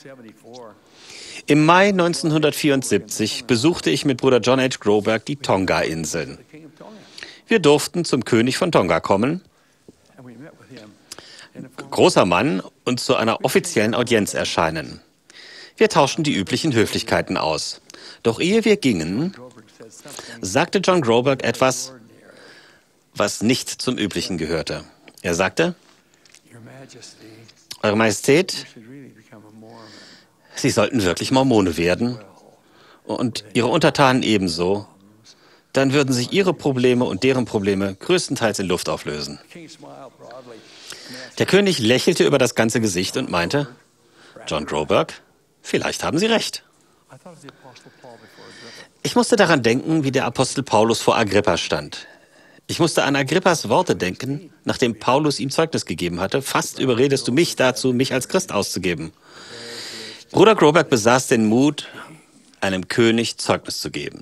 Im Mai 1974 besuchte ich mit Bruder John H. Groberg die Tonga-Inseln. Wir durften zum König von Tonga kommen, großer Mann, und zu einer offiziellen Audienz erscheinen. Wir tauschten die üblichen Höflichkeiten aus. Doch ehe wir gingen, sagte John Groberg etwas, was nicht zum Üblichen gehörte. Er sagte, Eure Majestät, Sie sollten wirklich Mormone werden und Ihre Untertanen ebenso. Dann würden sich Ihre Probleme und deren Probleme größtenteils in Luft auflösen. Der König lächelte über das ganze Gesicht und meinte, John Groberg, vielleicht haben Sie recht. Ich musste daran denken, wie der Apostel Paulus vor Agrippa stand. Ich musste an Agrippas Worte denken, nachdem Paulus ihm Zeugnis gegeben hatte. Fast überredest du mich dazu, mich als Christ auszugeben. Bruder Groberg besaß den Mut, einem König Zeugnis zu geben.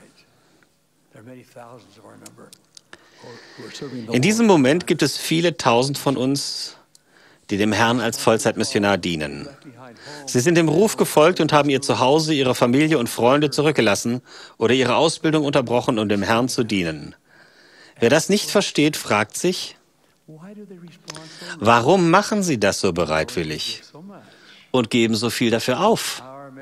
In diesem Moment gibt es viele Tausend von uns, die dem Herrn als Vollzeitmissionar dienen. Sie sind dem Ruf gefolgt und haben ihr Zuhause, ihre Familie und Freunde zurückgelassen oder ihre Ausbildung unterbrochen, um dem Herrn zu dienen. Wer das nicht versteht, fragt sich, warum machen sie das so bereitwillig und geben so viel dafür auf?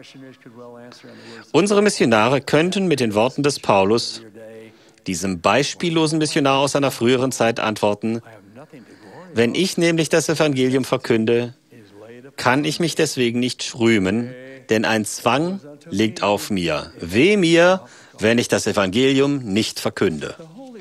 Unsere Missionare könnten mit den Worten des Paulus, diesem beispiellosen Missionar aus einer früheren Zeit, antworten: Wenn ich nämlich das Evangelium verkünde, kann ich mich deswegen nicht rühmen, denn ein Zwang liegt auf mir. Weh mir, wenn ich das Evangelium nicht verkünde.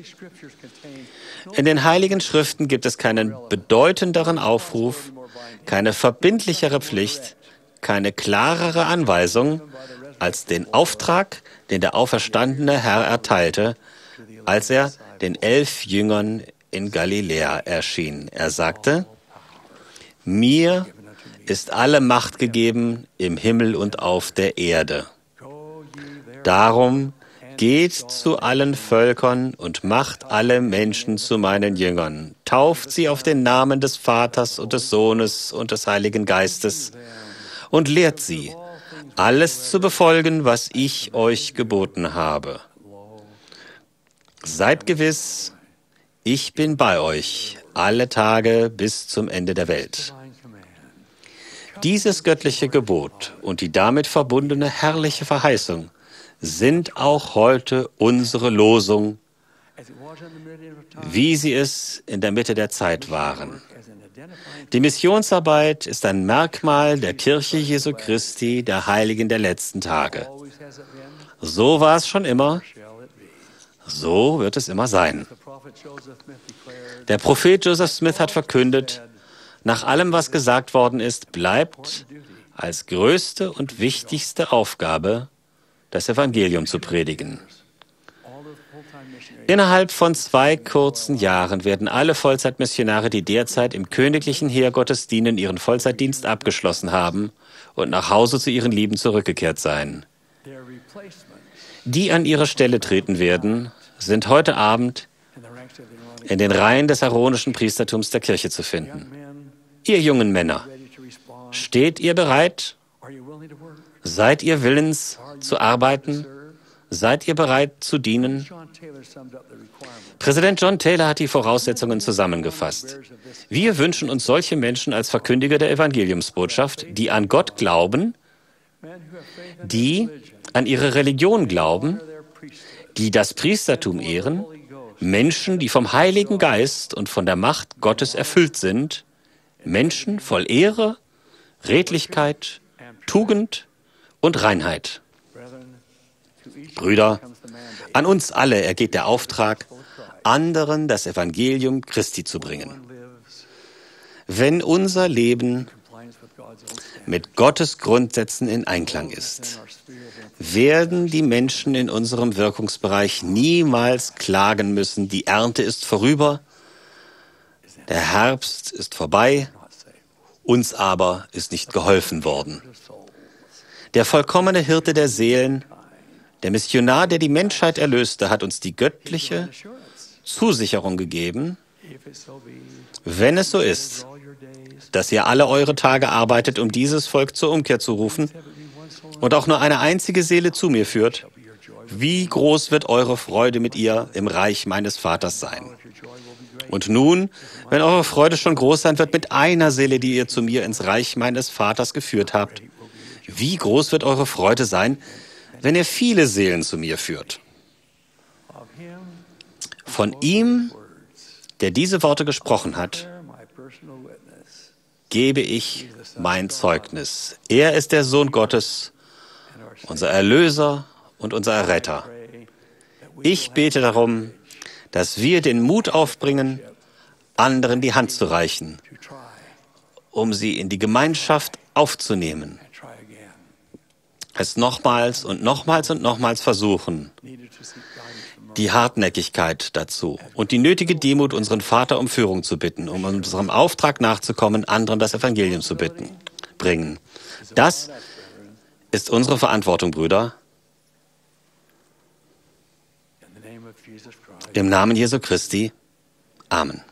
In den Heiligen Schriften gibt es keinen bedeutenderen Aufruf, keine verbindlichere Pflicht, keine klarere Anweisung als den Auftrag, den der auferstandene Herr erteilte, als er den 11 Jüngern in Galiläa erschien. Er sagte: Mir ist alle Macht gegeben im Himmel und auf der Erde. Darum geht zu allen Völkern und macht alle Menschen zu meinen Jüngern. Tauft sie auf den Namen des Vaters und des Sohnes und des Heiligen Geistes und lehrt sie, alles zu befolgen, was ich euch geboten habe. Seid gewiss, ich bin bei euch alle Tage bis zum Ende der Welt. Dieses göttliche Gebot und die damit verbundene herrliche Verheißung sind auch heute unsere Losung, wie sie es in der Mitte der Zeit waren. Die Missionsarbeit ist ein Merkmal der Kirche Jesu Christi, der Heiligen der letzten Tage. So war es schon immer, so wird es immer sein. Der Prophet Joseph Smith hat verkündet: Nach allem, was gesagt worden ist, bleibt als größte und wichtigste Aufgabe, das Evangelium zu predigen. Innerhalb von 2 kurzen Jahren werden alle Vollzeitmissionare, die derzeit im königlichen Heer Gottes dienen, ihren Vollzeitdienst abgeschlossen haben und nach Hause zu ihren Lieben zurückgekehrt sein. Die an ihre Stelle treten werden, sind heute Abend in den Reihen des aaronischen Priestertums der Kirche zu finden. Ihr jungen Männer, steht ihr bereit? Seid ihr willens zu arbeiten? Seid ihr bereit zu dienen? Präsident John Taylor hat die Voraussetzungen zusammengefasst. Wir wünschen uns solche Menschen als Verkündiger der Evangeliumsbotschaft, die an Gott glauben, die an ihre Religion glauben, die das Priestertum ehren, Menschen, die vom Heiligen Geist und von der Macht Gottes erfüllt sind, Menschen voll Ehre, Redlichkeit, Tugend und Reinheit. Brüder, an uns alle ergeht der Auftrag, anderen das Evangelium Christi zu bringen. Wenn unser Leben mit Gottes Grundsätzen in Einklang ist, werden die Menschen in unserem Wirkungsbereich niemals klagen müssen: Die Ernte ist vorüber, der Herbst ist vorbei, uns aber ist nicht geholfen worden. Der vollkommene Hirte der Seelen, der Missionar, der die Menschheit erlöste, hat uns die göttliche Zusicherung gegeben: Wenn es so ist, dass ihr alle eure Tage arbeitet, um dieses Volk zur Umkehr zu rufen, und auch nur eine einzige Seele zu mir führt, wie groß wird eure Freude mit ihr im Reich meines Vaters sein? Und nun, wenn eure Freude schon groß sein wird mit einer Seele, die ihr zu mir ins Reich meines Vaters geführt habt, wie groß wird eure Freude sein, wenn ihr viele Seelen zu mir führt? Von ihm, der diese Worte gesprochen hat, gebe ich mein Zeugnis. Er ist der Sohn Gottes, unser Erlöser und unser Erretter. Ich bete darum, dass wir den Mut aufbringen, anderen die Hand zu reichen, um sie in die Gemeinschaft aufzunehmen. Es nochmals und nochmals und nochmals versuchen, die Hartnäckigkeit dazu und die nötige Demut, unseren Vater um Führung zu bitten, um unserem Auftrag nachzukommen, anderen das Evangelium zu bringen. Das ist unsere Verantwortung, Brüder. Im Namen Jesu Christi. Amen.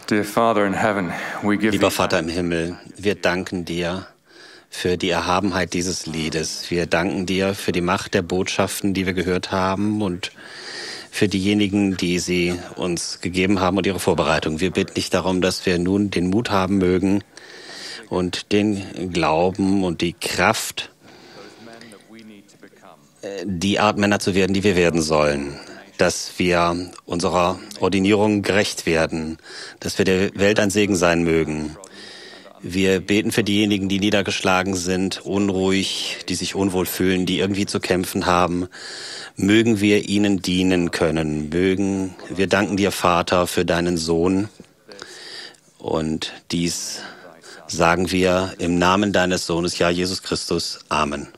Lieber Vater im Himmel, wir danken dir für die Erhabenheit dieses Liedes. Wir danken dir für die Macht der Botschaften, die wir gehört haben und für diejenigen, die sie uns gegeben haben und ihre Vorbereitung. Wir bitten dich darum, dass wir nun den Mut haben mögen und den Glauben und die Kraft, die Art Männer zu werden, die wir werden sollen. Dass wir unserer Ordinierung gerecht werden, dass wir der Welt ein Segen sein mögen. Wir beten für diejenigen, die niedergeschlagen sind, unruhig, die sich unwohl fühlen, die irgendwie zu kämpfen haben. Mögen wir ihnen dienen können. Wir danken dir, Vater, für deinen Sohn. Und dies sagen wir im Namen deines Sohnes, ja, Jesus Christus. Amen.